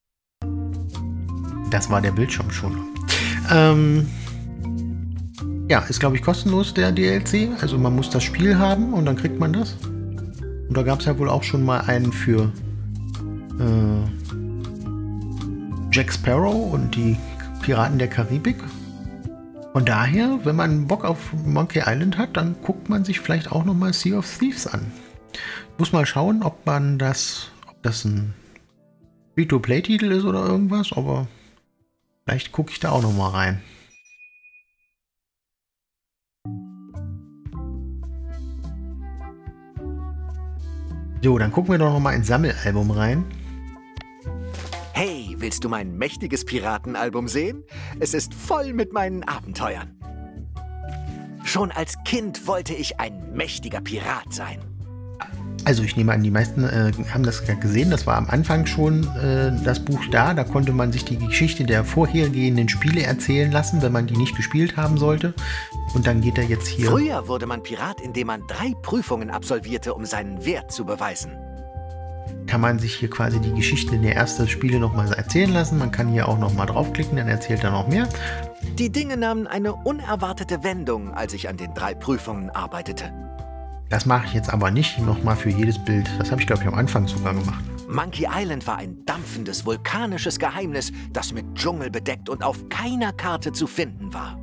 Das war der Bildschirm schon. Ja, ist glaube ich kostenlos, der DLC. Also man muss das Spiel haben und dann kriegt man das. Und da gab es ja wohl auch schon mal einen für Jack Sparrow und die Piraten der Karibik. Von daher, wenn man Bock auf Monkey Island hat, dann guckt man sich vielleicht auch noch mal Sea of Thieves an. Muss mal schauen, ob das ein Free-to-Play-Titel ist oder irgendwas, aber vielleicht gucke ich da auch noch mal rein. So, dann gucken wir doch noch mal ins Sammelalbum rein.
Hey, willst du mein mächtiges Piratenalbum sehen? Es ist voll mit meinen Abenteuern. Schon als Kind wollte ich ein mächtiger Pirat sein.
Also ich nehme an, die meisten haben das gesehen. Das war am Anfang schon das Buch da. Da konnte man sich die Geschichte der vorhergehenden Spiele erzählen lassen, wenn man die nicht gespielt haben sollte. Und dann geht er jetzt hier...
Früher wurde man Pirat, indem man 3 Prüfungen absolvierte, um seinen Wert zu beweisen.
Kann man sich hier quasi die Geschichte der ersten Spiele nochmal erzählen lassen. Man kann hier auch nochmal draufklicken, dann erzählt er noch mehr.
Die Dinge nahmen eine unerwartete Wendung, als ich an den 3 Prüfungen arbeitete.
Das mache ich jetzt aber nicht nochmal für jedes Bild. Das habe ich, glaube ich, am Anfang sogar gemacht.
Monkey Island war ein dampfendes, vulkanisches Geheimnis, das mit Dschungel bedeckt und auf keiner Karte zu finden war.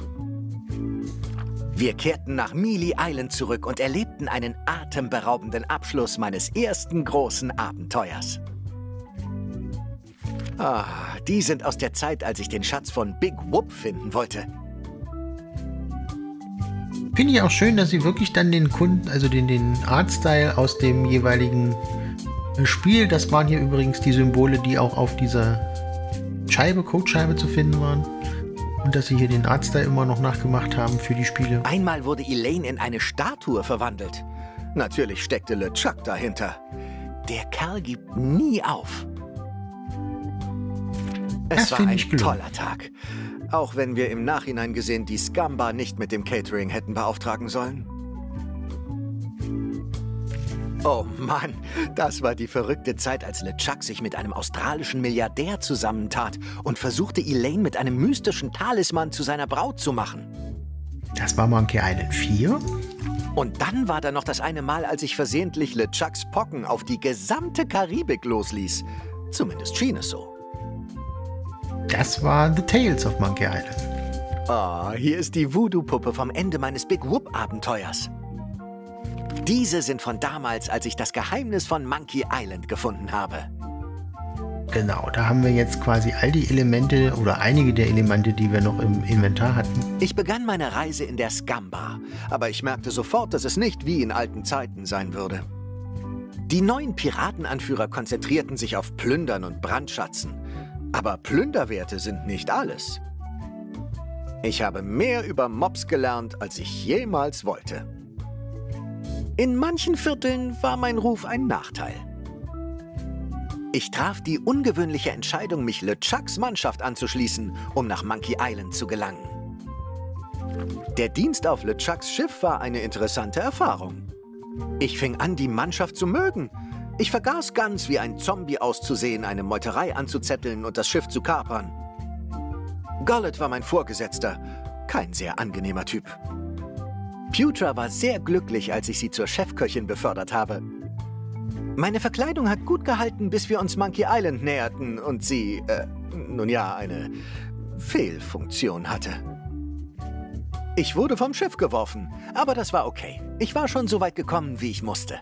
Wir kehrten nach Mealy Island zurück und erlebten einen atemberaubenden Abschluss meines ersten großen Abenteuers. Die sind aus der Zeit, als ich den Schatz von Big Whoop finden wollte.
Finde ich auch schön, dass sie wirklich dann den Kunden, also den Artstyle aus dem jeweiligen Spiel, das waren hier übrigens die Symbole, die auch auf dieser Codescheibe zu finden waren. Und dass sie hier den Artstyle immer noch nachgemacht haben für die Spiele.
Einmal wurde Elaine in eine Statue verwandelt. Natürlich steckte LeChuck dahinter. Der Kerl gibt nie auf. Es war ein toller Tag. Auch wenn wir im Nachhinein gesehen die Scamba nicht mit dem Catering hätten beauftragen sollen. Oh Mann, das war die verrückte Zeit, als LeChuck sich mit einem australischen Milliardär zusammentat und versuchte, Elaine mit einem mystischen Talisman zu seiner Braut zu machen.
Das war Monkey Island 4.
Und dann war da noch das eine Mal, als ich versehentlich LeChucks Pocken auf die gesamte Karibik losließ. Zumindest schien es so.
Das war The Tales of Monkey Island.
Hier ist die Voodoo-Puppe vom Ende meines Big Whoop-Abenteuers. Diese sind von damals, als ich das Geheimnis von Monkey Island gefunden habe.
Genau, da haben wir jetzt quasi all die Elemente oder einige der Elemente, die wir noch im Inventar hatten.
Ich begann meine Reise in der Scamba, aber ich merkte sofort, dass es nicht wie in alten Zeiten sein würde. Die neuen Piratenanführer konzentrierten sich auf Plündern und Brandschatzen. Aber Plünderwerte sind nicht alles. Ich habe mehr über Mobs gelernt, als ich jemals wollte. In manchen Vierteln war mein Ruf ein Nachteil. Ich traf die ungewöhnliche Entscheidung, mich LeChucks Mannschaft anzuschließen, um nach Monkey Island zu gelangen. Der Dienst auf LeChucks Schiff war eine interessante Erfahrung. Ich fing an, die Mannschaft zu mögen. Ich vergaß ganz, wie ein Zombie auszusehen, eine Meuterei anzuzetteln und das Schiff zu kapern. Gullet war mein Vorgesetzter, kein sehr angenehmer Typ. Putra war sehr glücklich, als ich sie zur Chefköchin befördert habe. Meine Verkleidung hat gut gehalten, bis wir uns Monkey Island näherten und sie, nun ja, eine Fehlfunktion hatte. Ich wurde vom Schiff geworfen, aber das war okay. Ich war schon so weit gekommen, wie ich musste.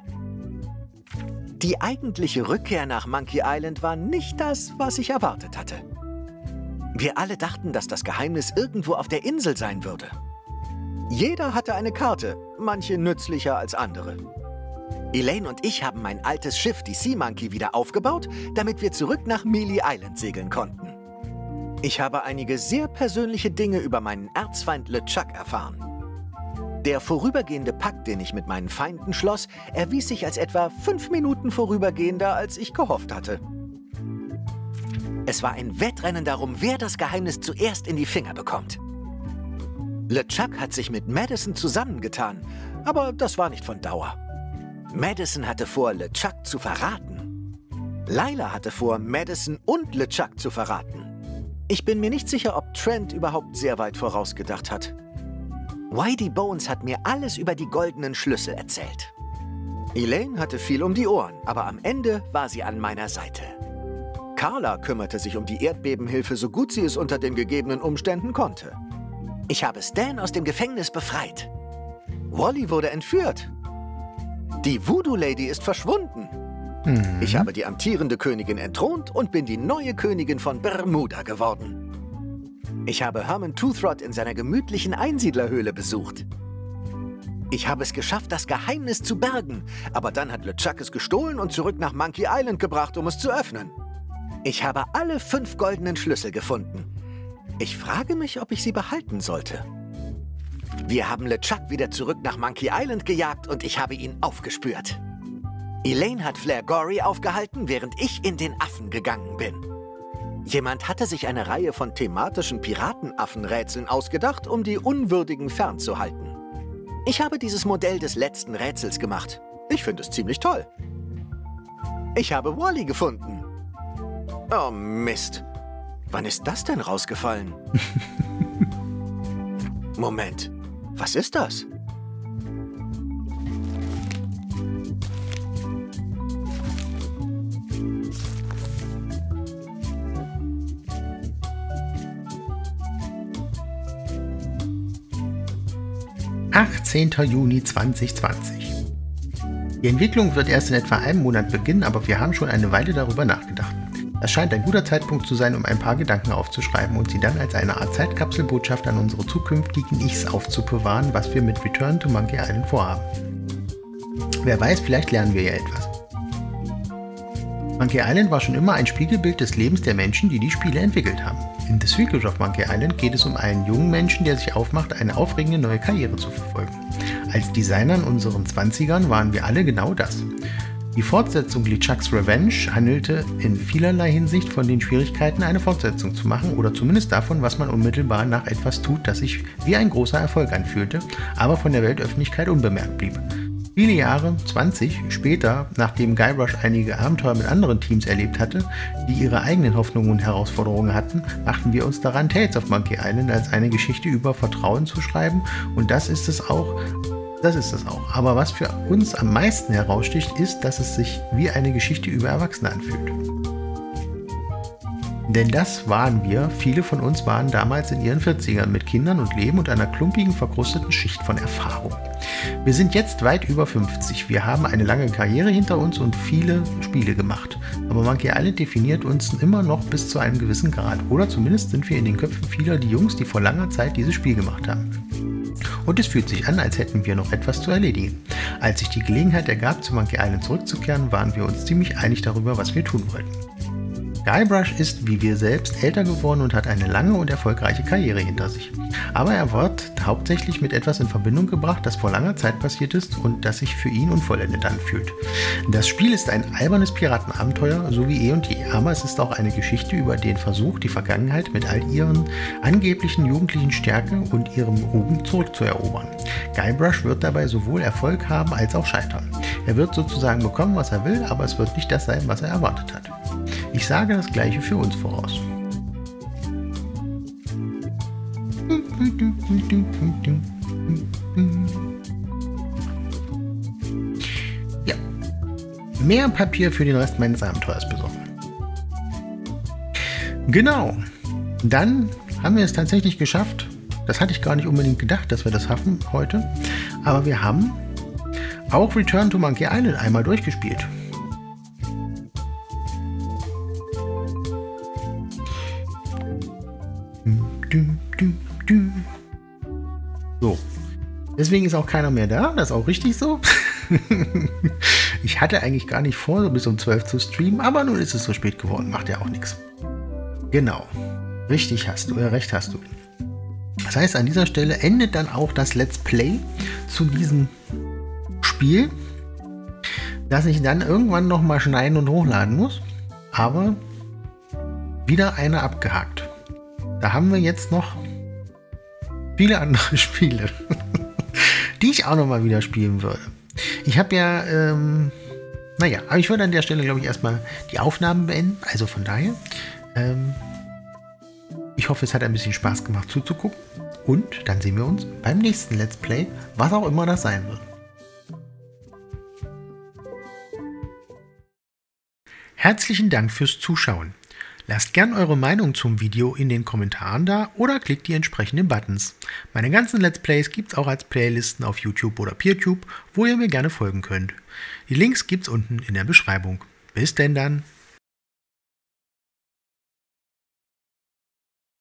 Die eigentliche Rückkehr nach Monkey Island war nicht das, was ich erwartet hatte. Wir alle dachten, dass das Geheimnis irgendwo auf der Insel sein würde. Jeder hatte eine Karte, manche nützlicher als andere. Elaine und ich haben mein altes Schiff, die Sea Monkey, wieder aufgebaut, damit wir zurück nach Mealy Island segeln konnten. Ich habe einige sehr persönliche Dinge über meinen Erzfeind LeChuck erfahren. Der vorübergehende Pakt, den ich mit meinen Feinden schloss, erwies sich als etwa 5 Minuten vorübergehender, als ich gehofft hatte. Es war ein Wettrennen darum, wer das Geheimnis zuerst in die Finger bekommt. LeChuck hat sich mit Madison zusammengetan, aber das war nicht von Dauer. Madison hatte vor, LeChuck zu verraten. Lila hatte vor, Madison und LeChuck zu verraten. Ich bin mir nicht sicher, ob Trent überhaupt sehr weit vorausgedacht hat. Whitey Bones hat mir alles über die goldenen Schlüssel erzählt. Elaine hatte viel um die Ohren, aber am Ende war sie an meiner Seite. Carla kümmerte sich um die Erdbebenhilfe, so gut sie es unter den gegebenen Umständen konnte. Ich habe Stan aus dem Gefängnis befreit. Wally wurde entführt. Die Voodoo-Lady ist verschwunden. Ich habe die amtierende Königin entthront und bin die neue Königin von Bermuda geworden. Ich habe Herman Toothrot in seiner gemütlichen Einsiedlerhöhle besucht. Ich habe es geschafft, das Geheimnis zu bergen, aber dann hat LeChuck es gestohlen und zurück nach Monkey Island gebracht, um es zu öffnen. Ich habe alle 5 goldenen Schlüssel gefunden. Ich frage mich, ob ich sie behalten sollte. Wir haben LeChuck wieder zurück nach Monkey Island gejagt und ich habe ihn aufgespürt. Elaine hat Flair Gory aufgehalten, während ich in den Affen gegangen bin. Jemand hatte sich eine Reihe von thematischen Piratenaffen-Rätseln ausgedacht, um die Unwürdigen fernzuhalten. Ich habe dieses Modell des letzten Rätsels gemacht. Ich finde es ziemlich toll. Ich habe Wally gefunden. Oh Mist. Wann ist das denn rausgefallen? Moment. Was ist das?
Juni 2020. Die Entwicklung wird erst in etwa einem Monat beginnen, aber wir haben schon eine Weile darüber nachgedacht. Das scheint ein guter Zeitpunkt zu sein, um ein paar Gedanken aufzuschreiben und sie dann als eine Art Zeitkapselbotschaft an unsere zukünftigen Ichs aufzubewahren, was wir mit Return to Monkey Island vorhaben. Wer weiß, vielleicht lernen wir ja etwas. Monkey Island war schon immer ein Spiegelbild des Lebens der Menschen, die die Spiele entwickelt haben. In The Secret of Monkey Island geht es um einen jungen Menschen, der sich aufmacht, eine aufregende neue Karriere zu verfolgen. Als Designer in unseren 20ern waren wir alle genau das. Die Fortsetzung LeChuck's Revenge handelte in vielerlei Hinsicht von den Schwierigkeiten, eine Fortsetzung zu machen oder zumindest davon, was man unmittelbar nach etwas tut, das sich wie ein großer Erfolg anfühlte, aber von der Weltöffentlichkeit unbemerkt blieb. Viele Jahre, 20 später, nachdem Guybrush einige Abenteuer mit anderen Teams erlebt hatte, die ihre eigenen Hoffnungen und Herausforderungen hatten, machten wir uns daran, Tales of Monkey Island als eine Geschichte über Vertrauen zu schreiben und das ist es auch. Aber was für uns am meisten heraussticht, ist, dass es sich wie eine Geschichte über Erwachsene anfühlt. Denn das waren wir, viele von uns waren damals in ihren 40ern mit Kindern und Leben und einer klumpigen, verkrusteten Schicht von Erfahrung. Wir sind jetzt weit über 50, wir haben eine lange Karriere hinter uns und viele Spiele gemacht. Aber Monkey Island definiert uns immer noch bis zu einem gewissen Grad. Oder zumindest sind wir in den Köpfen vieler die Jungs, die vor langer Zeit dieses Spiel gemacht haben. Und es fühlt sich an, als hätten wir noch etwas zu erledigen. Als sich die Gelegenheit ergab, zu Monkey Island zurückzukehren, waren wir uns ziemlich einig darüber, was wir tun wollten. Guybrush ist, wie wir selbst, älter geworden und hat eine lange und erfolgreiche Karriere hinter sich. Aber er wird hauptsächlich mit etwas in Verbindung gebracht, das vor langer Zeit passiert ist und das sich für ihn unvollendet anfühlt. Das Spiel ist ein albernes Piratenabenteuer, so wie eh und je, aber es ist auch eine Geschichte über den Versuch, die Vergangenheit mit all ihren angeblichen jugendlichen Stärke und ihrem Ruhm zurückzuerobern. Guybrush wird dabei sowohl Erfolg haben als auch scheitern. Er wird sozusagen bekommen, was er will, aber es wird nicht das sein, was er erwartet hat. Ich sage das Gleiche für uns voraus. Ja. Mehr Papier für den Rest meines Abenteuers besorgen. Genau. Dann haben wir es tatsächlich geschafft. Das hatte ich gar nicht unbedingt gedacht, dass wir das schaffen heute. Aber wir haben auch Return to Monkey Island einmal durchgespielt. So. Deswegen ist auch keiner mehr da. Das ist auch richtig so. Ich hatte eigentlich gar nicht vor, bis um 12 zu streamen, aber nun ist es so spät geworden. Macht ja auch nichts. Genau. Richtig hast du. Recht hast du. Das heißt, an dieser Stelle endet dann auch das Let's Play zu diesem Spiel, das ich dann irgendwann nochmal schneiden und hochladen muss. Aber wieder eine abgehakt. Da haben wir jetzt noch viele andere Spiele, die ich auch nochmal wieder spielen würde. Ich habe ja, aber ich würde an der Stelle, glaube ich, erstmal die Aufnahmen beenden. Also von daher, ich hoffe, es hat ein bisschen Spaß gemacht zuzugucken. Und dann sehen wir uns beim nächsten Let's Play, was auch immer das sein wird. Herzlichen Dank fürs Zuschauen. Lasst gern eure Meinung zum Video in den Kommentaren da oder klickt die entsprechenden Buttons. Meine ganzen Let's Plays gibt es auch als Playlisten auf YouTube oder PeerTube, wo ihr mir gerne folgen könnt. Die Links gibt's unten in der Beschreibung. Bis denn dann!